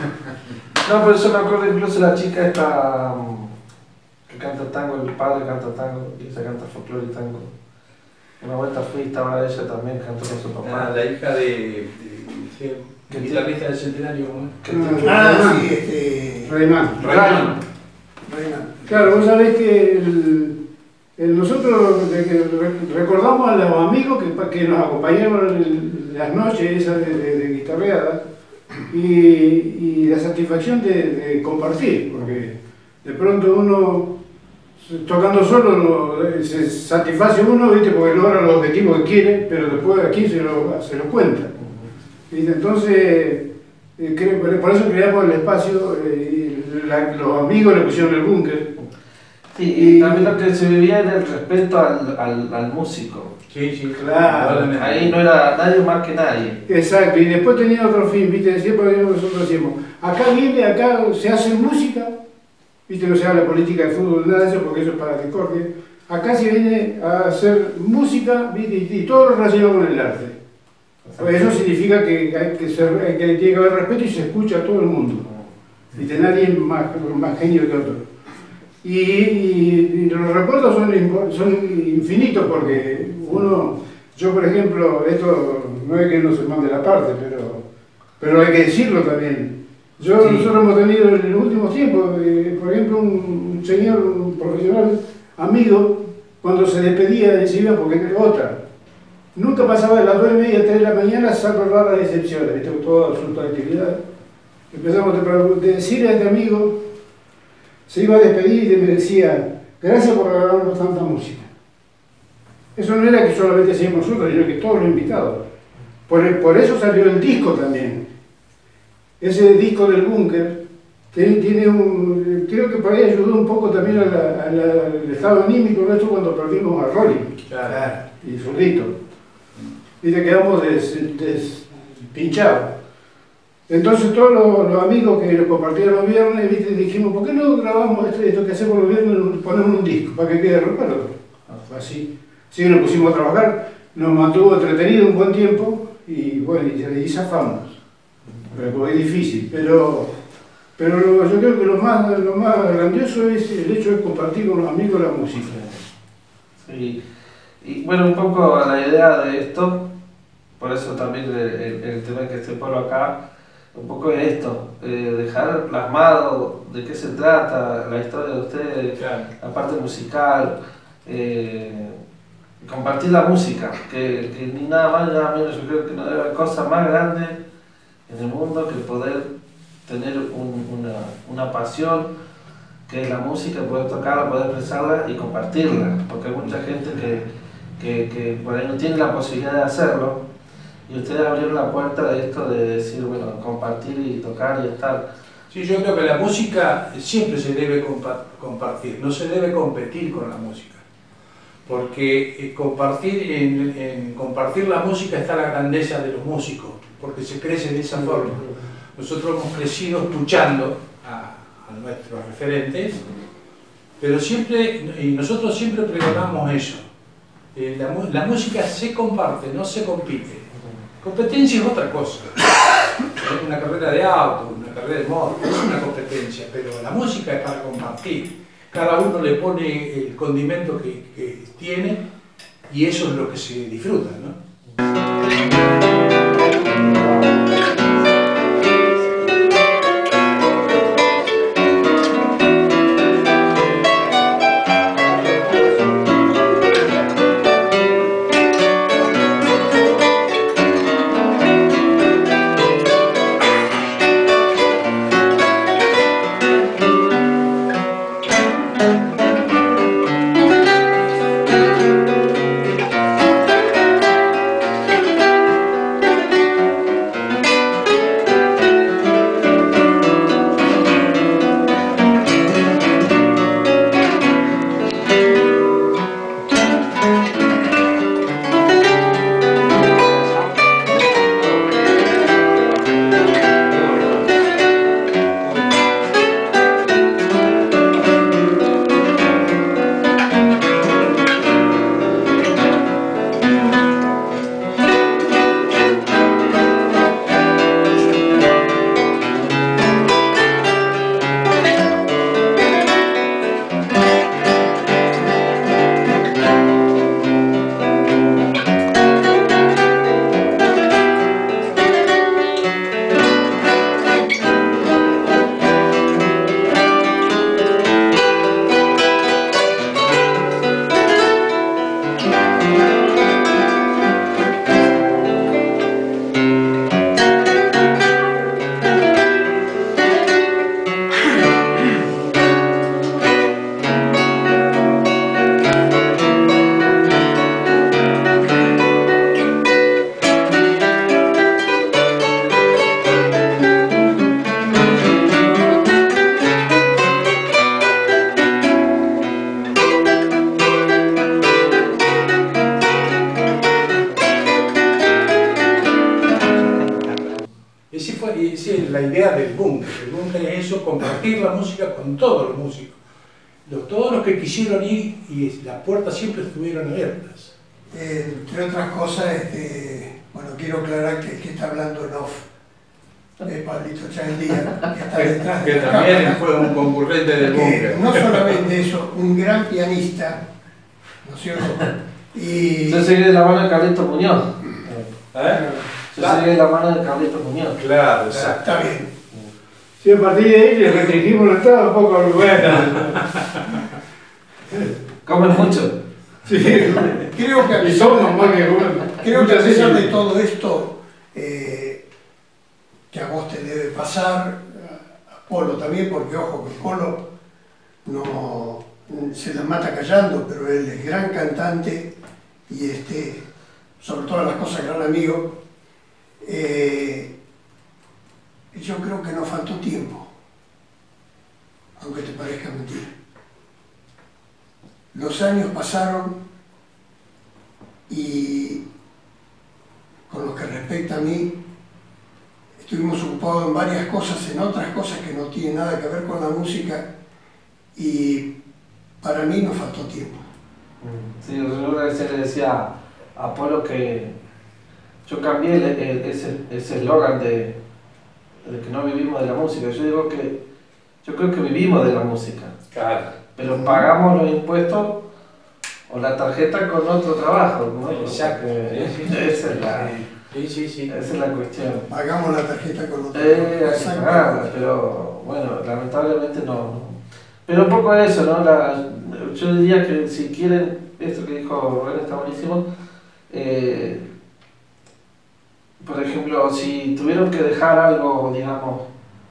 No, por eso me acuerdo incluso la chica esta um, que canta tango, el padre canta tango y ella canta folclore y tango. Una vuelta fui, estaba ella también, cantó con su papá. Ah, la hija de, de, de, de guitarrista del centenario. ¿no? Que te- Ah, sí, este. Reymán. Ryan. Reina. Claro, vos sabés que el, el- nosotros de que re- recordamos a los amigos que, pa- que nos acompañaron en las noches esas de, de, de guitarreada y, y la satisfacción de, de compartir, porque de pronto uno tocando solo no, se satisface uno, ¿viste? Porque logra los objetivos que quiere, pero después aquí se lo, se lo cuenta. ¿Viste? Entonces, eh, creo- por eso creamos el espacio, eh, y la- los amigos le pusieron el búnker. Sí, y también lo que se vivía era el respeto al, al, al músico. Sí, sí, Claro. indudablemente. Ahí no era nadie más que nadie. Exacto, y después tenía otro fin, ¿viste? Siempre nosotros decíamos, acá viene, acá se hace música, ¿viste? No se habla de política de fútbol, nada de eso, porque eso es para discordia. Acá se viene a hacer música, ¿viste? Y, y todo lo relacionado con el arte. Eso significa que, hay que, ser, que tiene que haber respeto y se escucha a todo el mundo. ¿Viste? Nadie es más, más genio que otro. Y, y- y los recuerdos son, impo- son infinitos porque uno, yo por ejemplo, esto no es que no se mande la parte, pero, pero hay que decirlo también. Yo, Sí. Nosotros hemos tenido en los últimos tiempos, eh, por ejemplo, un, un señor, un profesional amigo, cuando se despedía de Silvia, porque era otra, nunca pasaba de las dos y media, tres de la mañana, salvo raras excepciones, ¿viste? Toda absoluta actividad. Empezamos a pre- de decirle a este amigo, se iba a despedir y me decía, gracias por regalarnos tanta música. Eso no era que solamente hacíamos nosotros, sino que todos los invitados. Por, el- por eso salió el disco también. Ese disco del búnker tiene, tiene un, creo que por ahí ayudó un poco también a la- a la- al estado anímico nuestro cuando perdimos a Rolling Claro. y Zurdito. Y te quedamos des- despinchados. Entonces todos los, los amigos que lo compartían los viernes, ¿viste? Dijimos, ¿por qué no grabamos esto, esto que hacemos los viernes, ponemos un disco para que quede recuerdo? Fue así. Así que nos pusimos a trabajar, nos mantuvo entretenido un buen tiempo y bueno, y, y zafamos. Pero fue difícil, pero, pero lo- yo creo que lo más, lo más grandioso es el hecho de compartir con los amigos la música. Sí. Y bueno, un poco la idea de esto, por eso también el, el, el tema que esté Polo acá, un poco es esto, eh, dejar plasmado de qué se trata, la historia de ustedes, Claro. la parte musical, eh, compartir la música, que, que ni nada más ni nada menos, yo creo que no debe haber cosa más grande en el mundo que poder tener un- una, una pasión que es la música, poder tocarla, poder expresarla y compartirla, porque hay mucha gente que, que, que por ahí no tiene la posibilidad de hacerlo y ustedes abrieron la puerta de esto de decir, bueno, compartir y tocar y estar. Sí, yo creo que la música siempre se debe compa- compartir, no se debe competir con la música. Porque eh, compartir, en, en compartir la música está la grandeza de los músicos, porque se crece de esa forma. Nosotros hemos crecido escuchando a, a nuestros referentes, pero siempre, y nosotros siempre pregonamos eso. Eh, la, mu- la música se comparte, no se compite. Competencia es otra cosa. Es una carrera de auto, una carrera de moto, es una competencia, pero la música es para compartir. Cada uno le pone el condimento que, que tiene y eso es lo que se disfruta, ¿no? la idea del búnker. El búnker es eso, compartir la música con todos los músicos. Los, todos los que quisieron ir y las puertas siempre estuvieron abiertas. Eh, entre otras cosas, este, bueno, quiero aclarar que, que está hablando en off. Eh, Pablito Chaendía, que está detrás de Que la también cámara, fue un concurrente del que búnker. no solamente eso, un gran pianista, ¿no es cierto? Y Yo seguí de la mano de Carlito Muñoz. ¿Eh? Yo seguí de la mano de Carlito Muñoz. Claro, exacto. está bien. Si a partir de ahí le restringimos la entrada un poco al lugar. Comen mucho. Sí. Creo que a Y pesar somos más que de, comen. creo que a Muchas pesar de veces. todo esto, eh, que a vos te debe pasar, a Polo también, porque ojo que Polo no se la mata callando, pero él es gran cantante y este, sobre todas las cosas gran amigo. Eh, yo creo que nos faltó tiempo, aunque te parezca mentira. Los años pasaron y con lo que respecta a mí, estuvimos ocupados en varias cosas, en otras cosas que no tienen nada que ver con la música y para mí nos faltó tiempo. Sí, yo una vez le decía a Apolo que yo cambié el- el- ese ese eslogan de, de que no vivimos de la música. Yo digo que yo creo que vivimos de la música, Claro. pero pagamos los impuestos o la tarjeta con otro trabajo, ¿no? Exacto. Porque Sí, sí, sí. esa es la, Sí, sí, sí. esa es la cuestión. Pagamos la tarjeta con otro. Eh, hay que Exacto. pagarla, pero bueno, lamentablemente no. Pero un poco eso, ¿no? La, yo diría que si quieren, esto que dijo Rubén está buenísimo. Eh, por ejemplo, si tuvieron que dejar algo, digamos,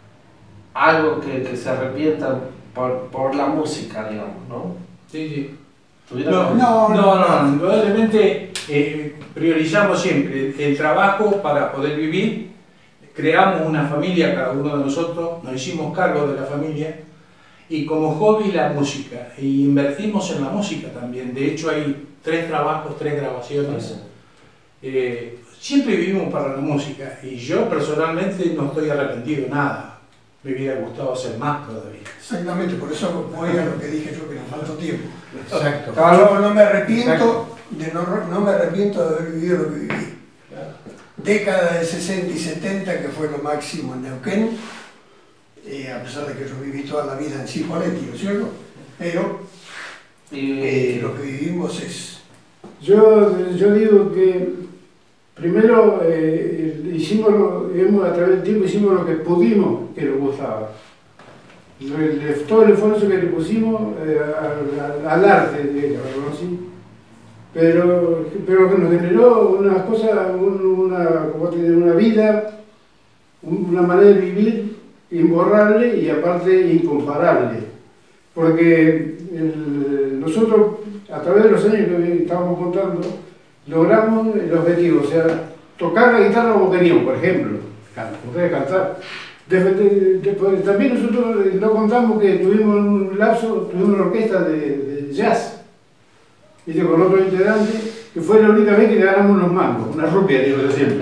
algo que, que se arrepientan por, por la música, digamos, ¿no? Sí, sí. ¿Tuvieron No, que- no, no, no, indudablemente eh, priorizamos siempre el trabajo para poder vivir, creamos una familia cada uno de nosotros, nos hicimos cargo de la familia y como hobby la música, e invertimos en la música también, de hecho hay tres trabajos, tres grabaciones, eh, siempre vivimos para la música y yo personalmente no estoy arrepentido de nada, me hubiera gustado hacer más todavía. Exactamente, por eso voy a lo que dije yo, que nos faltó tiempo. Exacto. Yo no me arrepiento, Exacto. de no, no me arrepiento de haber vivido lo que viví. Década del sesenta y setenta, que fue lo máximo en Neuquén, eh, a pesar de que yo viví toda la vida en Cipolletti, ¿no es cierto? Pero Y, eh, lo que vivimos es... Yo, yo digo que primero eh, hicimos, lo- hemos, a través del tiempo hicimos lo que pudimos que nos gustaba. El- el- todo el esfuerzo que le pusimos eh, al, al- al arte, digamos así, pero, pero que nos generó una cosa, un- una, como te digo, una vida, un- una manera de vivir imborrable y aparte incomparable. Porque el- nosotros, a través de los años que estábamos contando, logramos el objetivo, o sea, tocar la guitarra como queríamos, por ejemplo, can- poder cantar. De- de- de- pues, también nosotros eh, no contamos que tuvimos un lapso, tuvimos una orquesta de, de jazz, ¿viste? Con otro integrante, que fue la única vez que ganamos unos mangos, una rupia, digo yo siempre.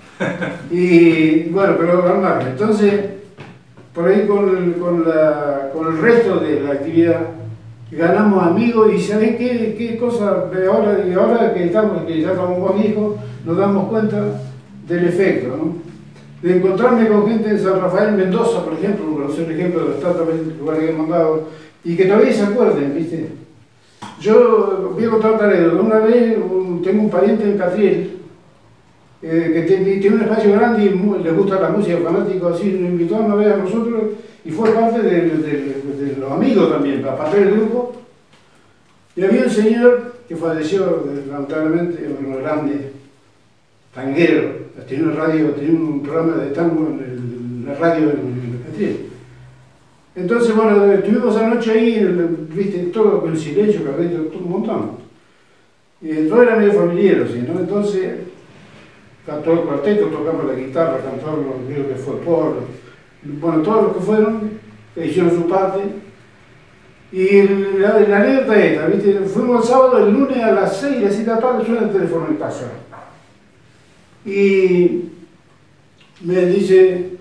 Y bueno, pero al margen. Entonces, por ahí con el, con, la, con el resto de la actividad, ganamos amigos y ¿sabés qué, qué cosa? De ahora, y ahora que, estamos, que ya estamos más viejos, nos damos cuenta del efecto, ¿no? De encontrarme con gente de San Rafael Mendoza, por ejemplo, por hacer un ejemplo de los tantos lugares que hemos mandado, y que todavía se acuerden, ¿viste? Yo voy a contar otra anécdota. Una vez un- tengo un pariente en Catriel, eh, que tiene, tiene un espacio grande y muy- le gusta la música, fanático, así, nos invitó una vez a nosotros y fue parte de, de- de- de los amigos también, para parte del grupo. Y había un señor que falleció, lamentablemente, un grande tanguero, tenía una radio, tenía un programa de tango en, el- en la radio en, en Catriel. Entonces, bueno, estuvimos anoche ahí, el- viste, todo con silencio, Carlito, todo un montón. Y todo era medio familiar, así, ¿no? Entonces, cantó el cuarteto, tocamos la guitarra, cantó lo creo que fue Paul, bueno, todos los que fueron, que hicieron su parte. Y la, la anécdota esta, ¿viste? Fuimos el sábado, el lunes a las seis, las siete de la tarde, suena el teléfono en casa. Y me dice,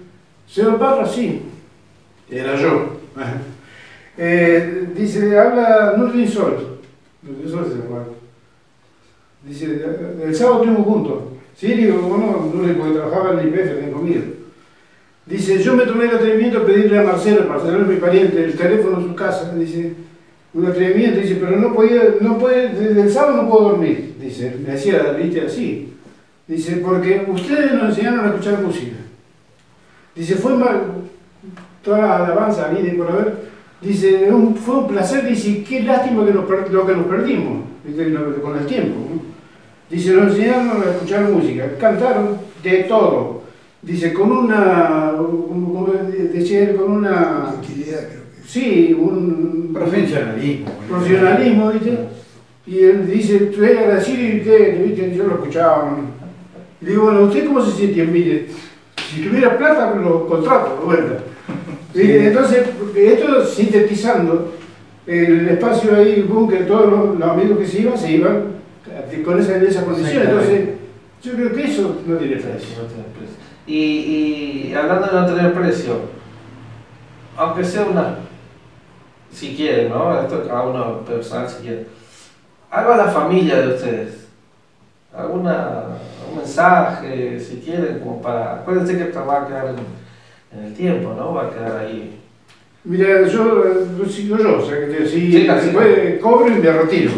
Señor Parra, sí. Era yo. Eh, dice, habla Nurdin Sol. Nurdin Sol se llama. Dice, el sábado estuvimos juntos. Sí, digo, bueno, Nurdin, porque trabajaba en el I P F, en comida. Dice, yo me tomé el atrevimiento de pedirle a Marcelo, Marcelo es mi pariente, el teléfono en su casa. Dice, un atrevimiento, dice, pero no podía, no puede, desde el sábado no puedo dormir. Dice, me decía, viste, así. Dice, porque ustedes nos enseñaron a escuchar música. Dice, fue mal, toda la alabanza, vida y por haber. Dice, un, fue un placer, dice, qué lástima que nos, lo que nos perdimos, ¿viste? Con el tiempo, ¿no? Dice, nos enseñaron a escuchar música, cantaron de todo. Dice, con una, como decía él, con una... Tranquilidad, creo que. Sí, un... Profesionalismo. Profesionalismo, ¿viste? Y él dice, tú eres agradecido y usted, ¿viste? Yo lo escuchaba. Y digo, bueno, ¿usted cómo se siente? Mire, si tuviera plata, lo contrato, de vuelta. Sí. Entonces, esto sintetizando, el espacio ahí, búnker, todos los, los amigos que se iban, se iban con esa, esa condición. Entonces, yo creo que eso no tiene precio. No tiene precio. Y, y hablando de no tener precio, aunque sea una, si quieren, ¿no? Esto cada uno personal si quiere, algo a la familia de ustedes, alguna, un mensaje, si quieren, como para, acuérdense que esto va a quedar en, en el tiempo, ¿no? Va a quedar ahí. Mira, yo lo sigo yo, o sea, que si Sí, después cobro y me retiro.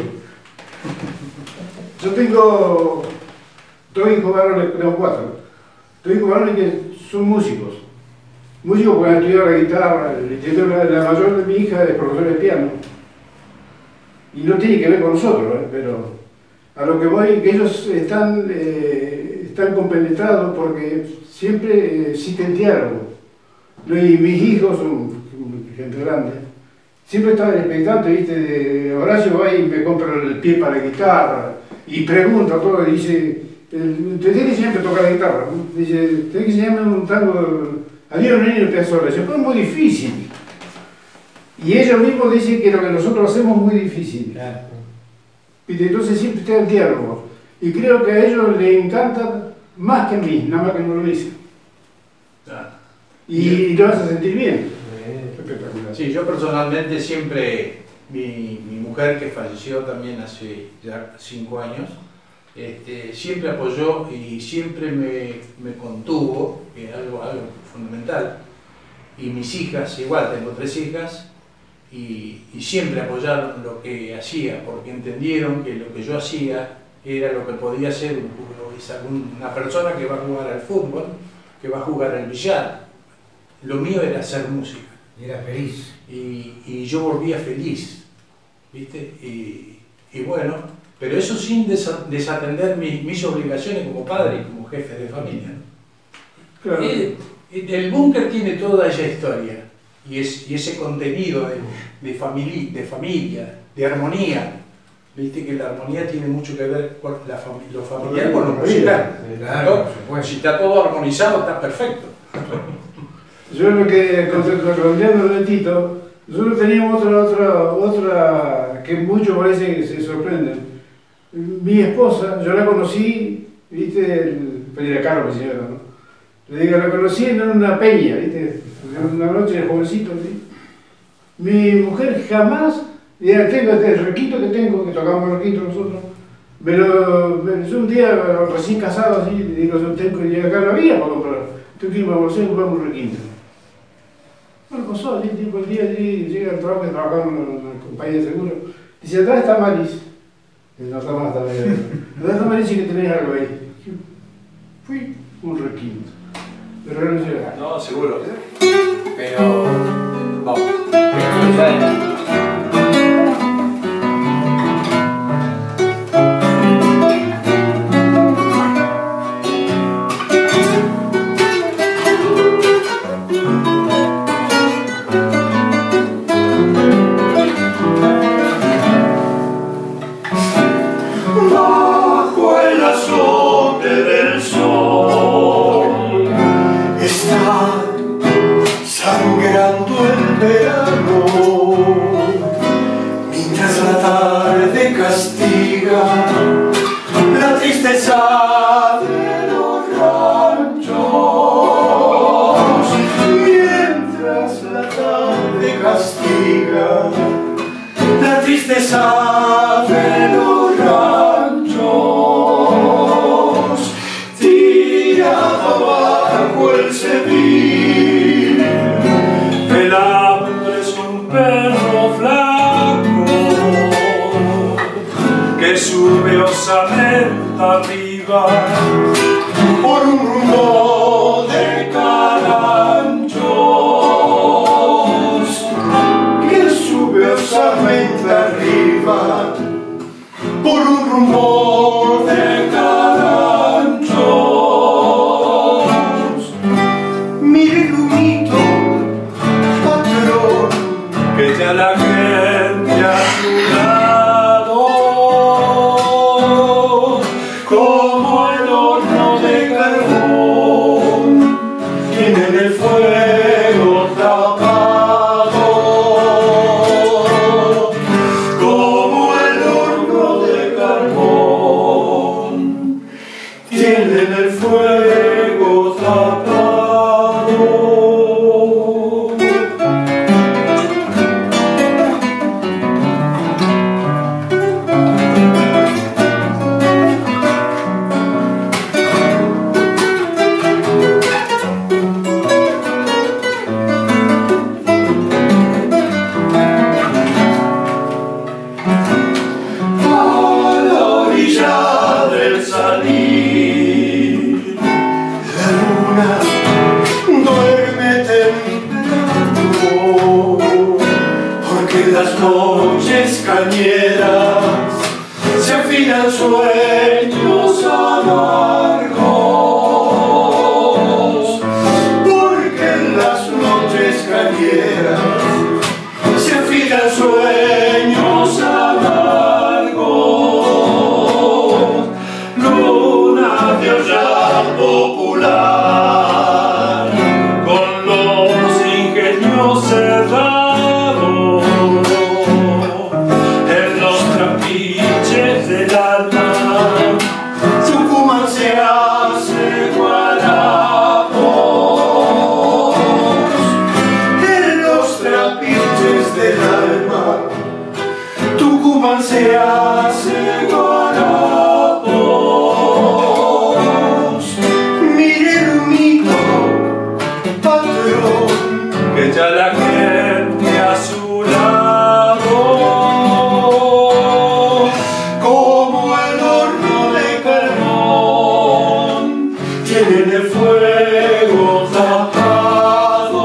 Yo tengo dos hijos varones, tengo cuatro. Dos hijos varones que son músicos. Músicos porque han estudiado la guitarra. La, la mayor de mi hija es profesora de piano. Y no tiene que ver con nosotros, ¿eh? Pero a lo que voy, que ellos están, eh, están compenetrados porque siempre existe el diálogo. Y mis hijos son gente grande. Siempre estaban expectantes, ¿viste? De Horacio va y me compra el pie para la guitarra y pregunta todo y dice, te tiene que enseñarme a tocar la guitarra, ¿no? Dice, tenés que enseñarme un tango, adiós niño de Piazzolla. Dice, pero es muy difícil. Y ellos mismos dicen que lo que nosotros hacemos es muy difícil. Claro. Y entonces siempre está el diálogo. Y creo que a ellos les encanta más que a mí, nada más que no lo dicen. Claro. Y, y lo vas a sentir bien. Espectacular. Sí, yo personalmente siempre, mi, mi mujer que falleció también hace ya cinco años, este, siempre apoyó y siempre me, me contuvo, que es algo, algo fundamental. Y mis hijas, igual, tengo tres hijas, y, y siempre apoyaron lo que hacía, porque entendieron que lo que yo hacía era lo que podía ser un, una persona que va a jugar al fútbol, que va a jugar al billar. Lo mío era hacer música. Era feliz. Y, y yo volvía feliz, ¿viste? Y, y bueno, pero eso sin desa, desatender mi, mis obligaciones como padre y como jefe de familia. Claro. Eh, el búnker tiene toda esa historia y, es, y ese contenido de, de, famili, de familia, de armonía. Viste que la armonía tiene mucho que ver con la fami lo familiar con lo musical. Claro, si está todo armonizado, está perfecto. Yo lo que, redondeando un momentito, nosotros teníamos otra, otra, otra que muchos parece que se sorprenden. Mi esposa, yo la conocí, viste, el Pereira Carlos, mi señora, ¿no? Le digo, la conocí en una peña, viste, una noche de jovencito, ¿sí? Mi mujer jamás, ya tengo este requito que tengo, que tocamos requito nosotros, pero yo un día recién casado, así, le digo, yo tengo que llegar acá, no había para comprar, tengo que ir a Bolsón y comprar un requinto. Bueno, pasó así, tipo el día allí, llega al trabajo que trabajaba en una compañía de seguro. Dice, atrás está Maris. No está más, está bien. Atrás está Maris y que tenés algo ahí. Fui un requinto. Pero no llega. No, seguro. Pero, Vamos. esto ya es... la tristeza de los ranchos. sube osamente arriba por un rumbo de caranchos que sube osamente arriba por un rumbo de caranchos. Mire lumito, patrón, que ya la gente a su lado, como el horno de carbón, tienen el fuego tapado, como el horno de carbón, tienen el fuego tapado. Las noches cañeras se afinan sueños amargos, porque en las noches cañeras se afinan sueños amargos. Luna de olla popular con los ingenios cerrados, del alma, Tucumán se hace guarapos. En los trapiches del alma, Tucumán se hace guarapos. Mire lumito, patrón, que ya la gente a su lado, tienen el fuego tapado,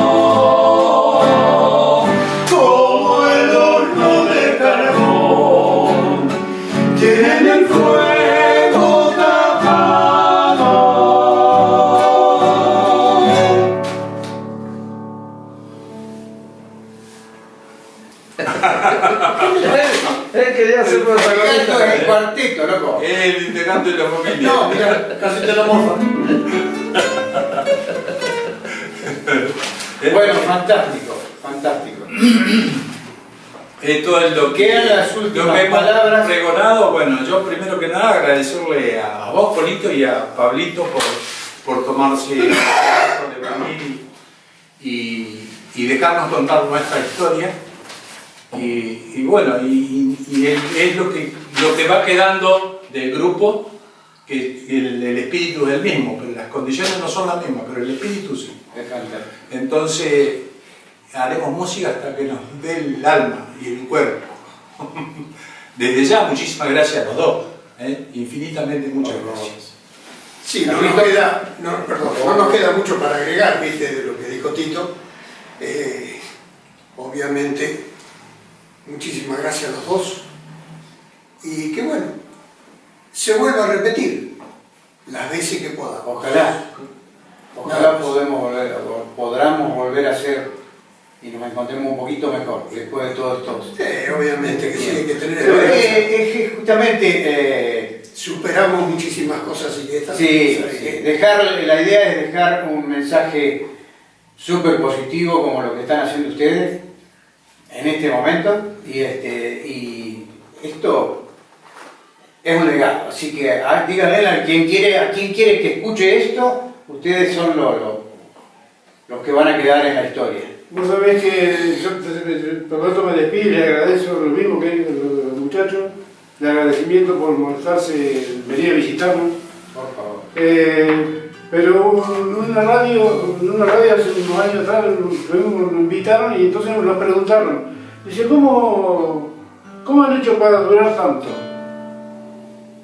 como el horno de carbón, tienen el fuego tapado. Él quería hacer protagonista. El cuartito, loco. el integrante de la familia. No, mira, casi te lo mofa. Bueno, fantástico, fantástico. Esto es lo que, Quedan las lo últimas que hemos palabras. pregonado. Bueno, yo primero que nada agradecerle a, a vos, Polito, y a Pablito por, por tomarse el trabajo de venir y, y dejarnos contar nuestra historia. Y, y bueno, y, y es, es lo, que, lo que va quedando del grupo, que el, el espíritu es el mismo, pero las condiciones no son las mismas, pero el espíritu sí. Entonces haremos música hasta que nos dé el alma y el cuerpo. Desde ya, muchísimas gracias a los dos, ¿eh? Infinitamente muchas gracias. Sí, no nos queda, no, perdón, no nos queda mucho para agregar, viste, de lo que dijo Tito. Eh, obviamente, muchísimas gracias a los dos. Y que bueno, se vuelva a repetir las veces que podamos. Ojalá, ojalá podemos volver, podamos volver a ser y nos encontremos un poquito mejor después de todo esto. Sí, obviamente que sí, hay que tener Pero esperanza. es, es que justamente eh, Superamos muchísimas cosas y que estas sí, cosas ahí. dejar, la idea es dejar un mensaje súper positivo como lo que están haciendo ustedes en este momento, y, este, y esto es un legado, así que a, díganle a quien quiere, a quien quiere que escuche esto, ustedes son los, los, los que van a quedar en la historia. Vos sabés que yo por esto me despido y le agradezco lo mismo que los muchachos, el agradecimiento por molestarse, venir a visitarnos. Por favor. Eh, pero en una radio, en una radio hace unos años atrás nos invitaron y entonces nos preguntaron, dice, ¿cómo, cómo han hecho para durar tanto?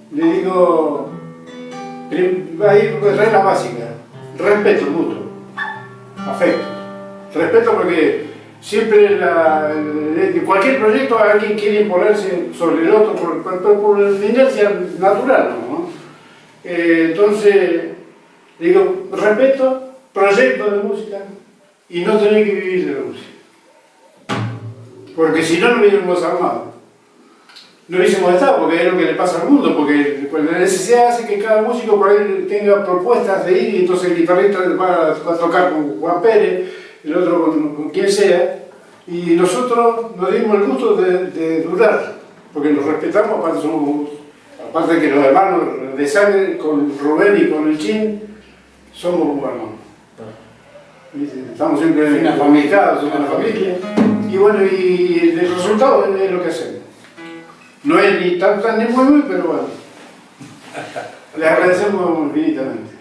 le digo, ahí regla básica, respeto mutuo, afecto. Respeto porque siempre la, en cualquier proyecto alguien quiere imponerse sobre el otro por, por, por la inercia natural, ¿no? Eh, entonces, digo, respeto, proyecto de música y no tener que vivir de la música. Porque si no, no hubiésemos armado. No hubiésemos estado, porque es lo que le pasa al mundo, porque la necesidad hace que cada músico por ahí tenga propuestas de ir, y entonces el guitarrista va a tocar con Juan Pérez, el otro con, con quien sea, y nosotros nos dimos el gusto de, de durar, porque nos respetamos, aparte somos, aparte de que los hermanos de sangre, con Rubén y con el Chin, somos hermanos. Estamos siempre en una familia, somos una familia, y bueno, y el resultado es lo que hacemos. No es ni tan tan ni muy muy, pero bueno, les agradecemos infinitamente.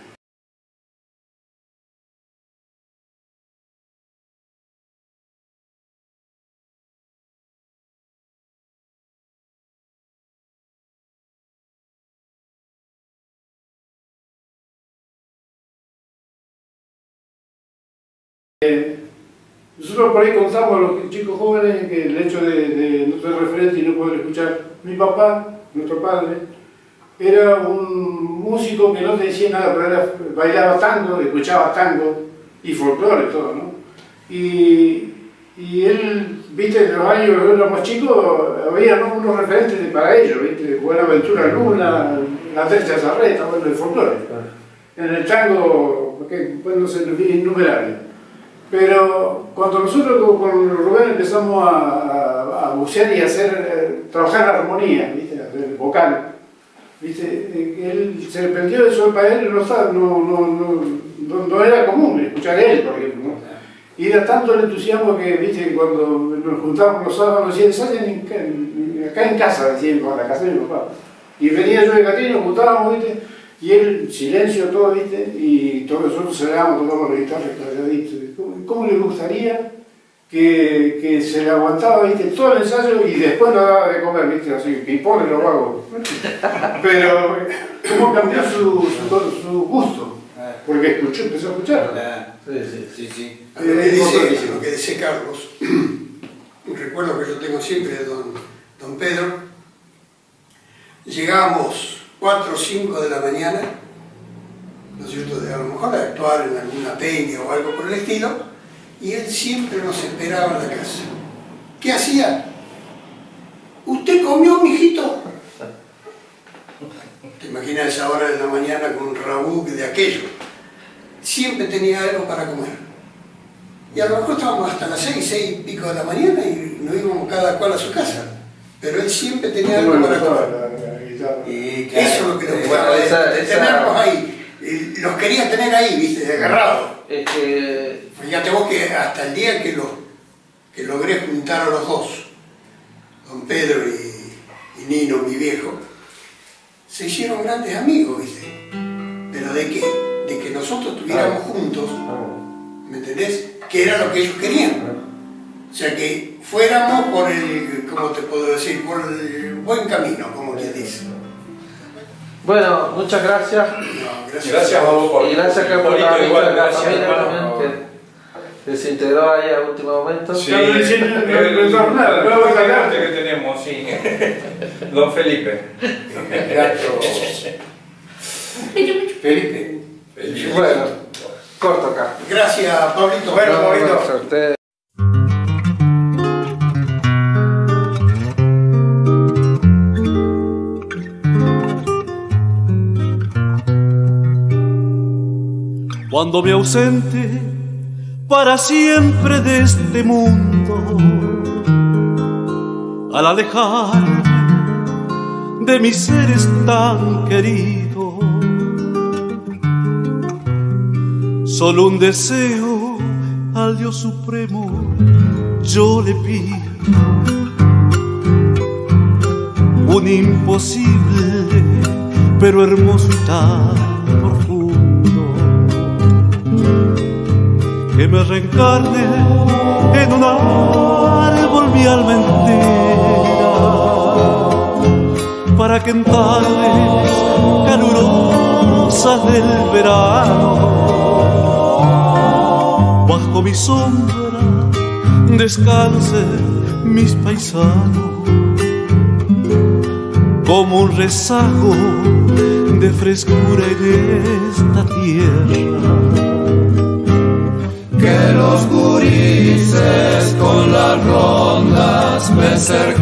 Nosotros por ahí contamos a los chicos jóvenes que el hecho de, de no ser referente y no poder escuchar. Mi papá, nuestro padre, era un músico que no te decía nada, pero era, bailaba tango, escuchaba tango y folclore, todo, ¿no? Y, y él, viste, en los años que éramos chicos, había, ¿no?, unos referentes para ellos, viste, Buenaventura Luna, la Tercia Zarreta, bueno, el folclore. En el tango, que bueno, se nos viene innumerables. Pero cuando nosotros con Rubén empezamos a, a, a bucear y a hacer, eh, trabajar la armonía, ¿viste?, el vocal, ¿viste?, eh, él se arrepintió de eso, para él no, no, no, no, no era común escuchar a él, por ejemplo, ¿no? Y era tanto el entusiasmo que, ¿viste?, cuando nos juntábamos los sábados, decían, ensayan acá en casa, decían, con la casa de mi papá. Y venía yo de Catrina, nos juntábamos, ¿viste?, y él, silencio todo, ¿viste?, y todos nosotros cerrábamos, tocamos la guitarra, calladitos. ¿Cómo, ¿Cómo le gustaría que, que se le aguantaba, ¿viste?, todo el ensayo y después nos daba de comer, ¿viste?, así, pipones los vagos. Pero, ¿cómo cambió su, su, su gusto? Porque escuchó, empezó a escuchar. Sí, sí, sí. sí. A lo, que dice, lo que dice Carlos, un recuerdo que yo tengo siempre de don, don Pedro, llegamos cuatro o cinco de la mañana, ¿no es cierto?, de a lo mejor a actuar en alguna peña o algo por el estilo, y él siempre nos esperaba en la casa. ¿Qué hacía? ¿Usted comió, mijito? ¿Te imaginas esa hora de la mañana con un rabú de aquello? Siempre tenía algo para comer. Y a lo mejor estábamos hasta las seis, seis y pico de la mañana y nos íbamos cada cual a su casa. Pero él siempre tenía algo para comer. Y eso es lo que nos gustaba, de, de tenerlos ahí. Y los quería tener ahí, viste, agarrados. Es que... Fíjate vos que hasta el día que, lo, que logré juntar a los dos, don Pedro y, y Nino, mi viejo, se hicieron grandes amigos, viste. Pero de qué? De que nosotros estuviéramos juntos, ¿me entendés? Que era lo que ellos querían. O sea, que fuéramos por el, ¿cómo te puedo decir? Por el buen camino, como quien dice. Bueno, muchas gracias. No, gracias. Gracias a vos por y gracias que por la igual, la gracias, familia hermano. también, que, que se integró ahí a último momento. Sí, Claro, no hicieron- no- no- no- nada, no vas a hablar. que tenemos, sí. Don Felipe. El gato. Felipe. Bueno, corto acá. Gracias, Pablito. Bueno, No, Pablito. gracias a usted. Cuando me ausente para siempre de este mundo, al alejarme de mis seres tan queridos, solo un deseo al Dios Supremo yo le pido, un imposible pero hermoso y tan profundo, que me reencarne en un árbol mi alma entera, para que en tardes calurosas del verano, bajo mi sombra descansen mis paisanos, como un rezago de frescura en esta tierra. Que los gurises con las rondas me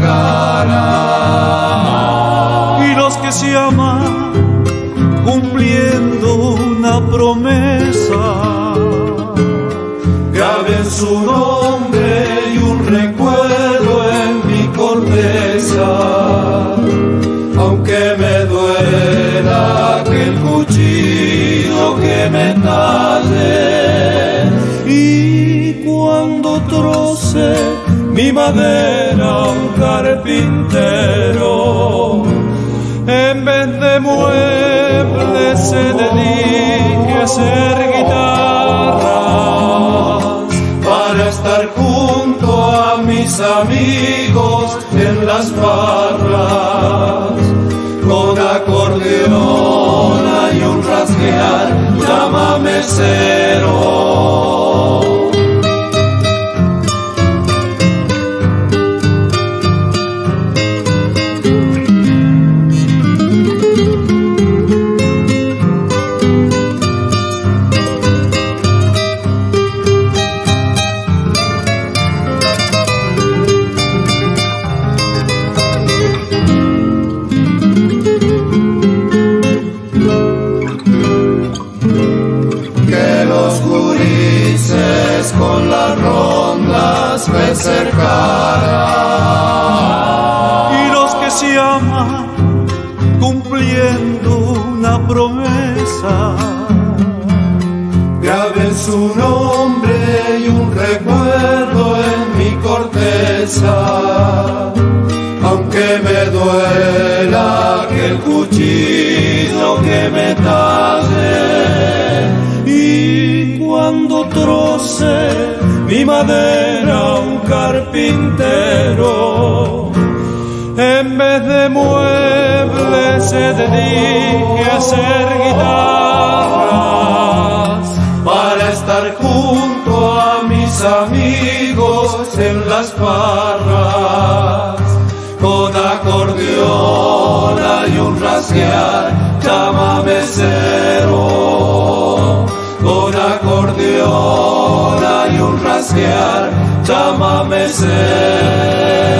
cercaran, y los que se aman cumpliendo una promesa, graben su nombre y un recuerdo en mi corteza, aunque me duela aquel cuchillo que me talle. Y cuando troce mi madera un carpintero, en vez de muebles se dedique a hacer guitarras, para estar junto a mis amigos en las barras, con acordeón y un rasguear, llámame cero. Con las rondas me cercarán, y los que se aman cumpliendo una promesa, graben su nombre y un recuerdo en mi corteza, aunque me duela aquel cuchillo que me talle. Y cuando troce mi madera un carpintero, en vez de muebles se dedique a hacer guitarras, para estar junto a mis amigos en las barras, con acordeón y un rasguear, llámame cero. Con acordeón y un rasguear, llámame cero.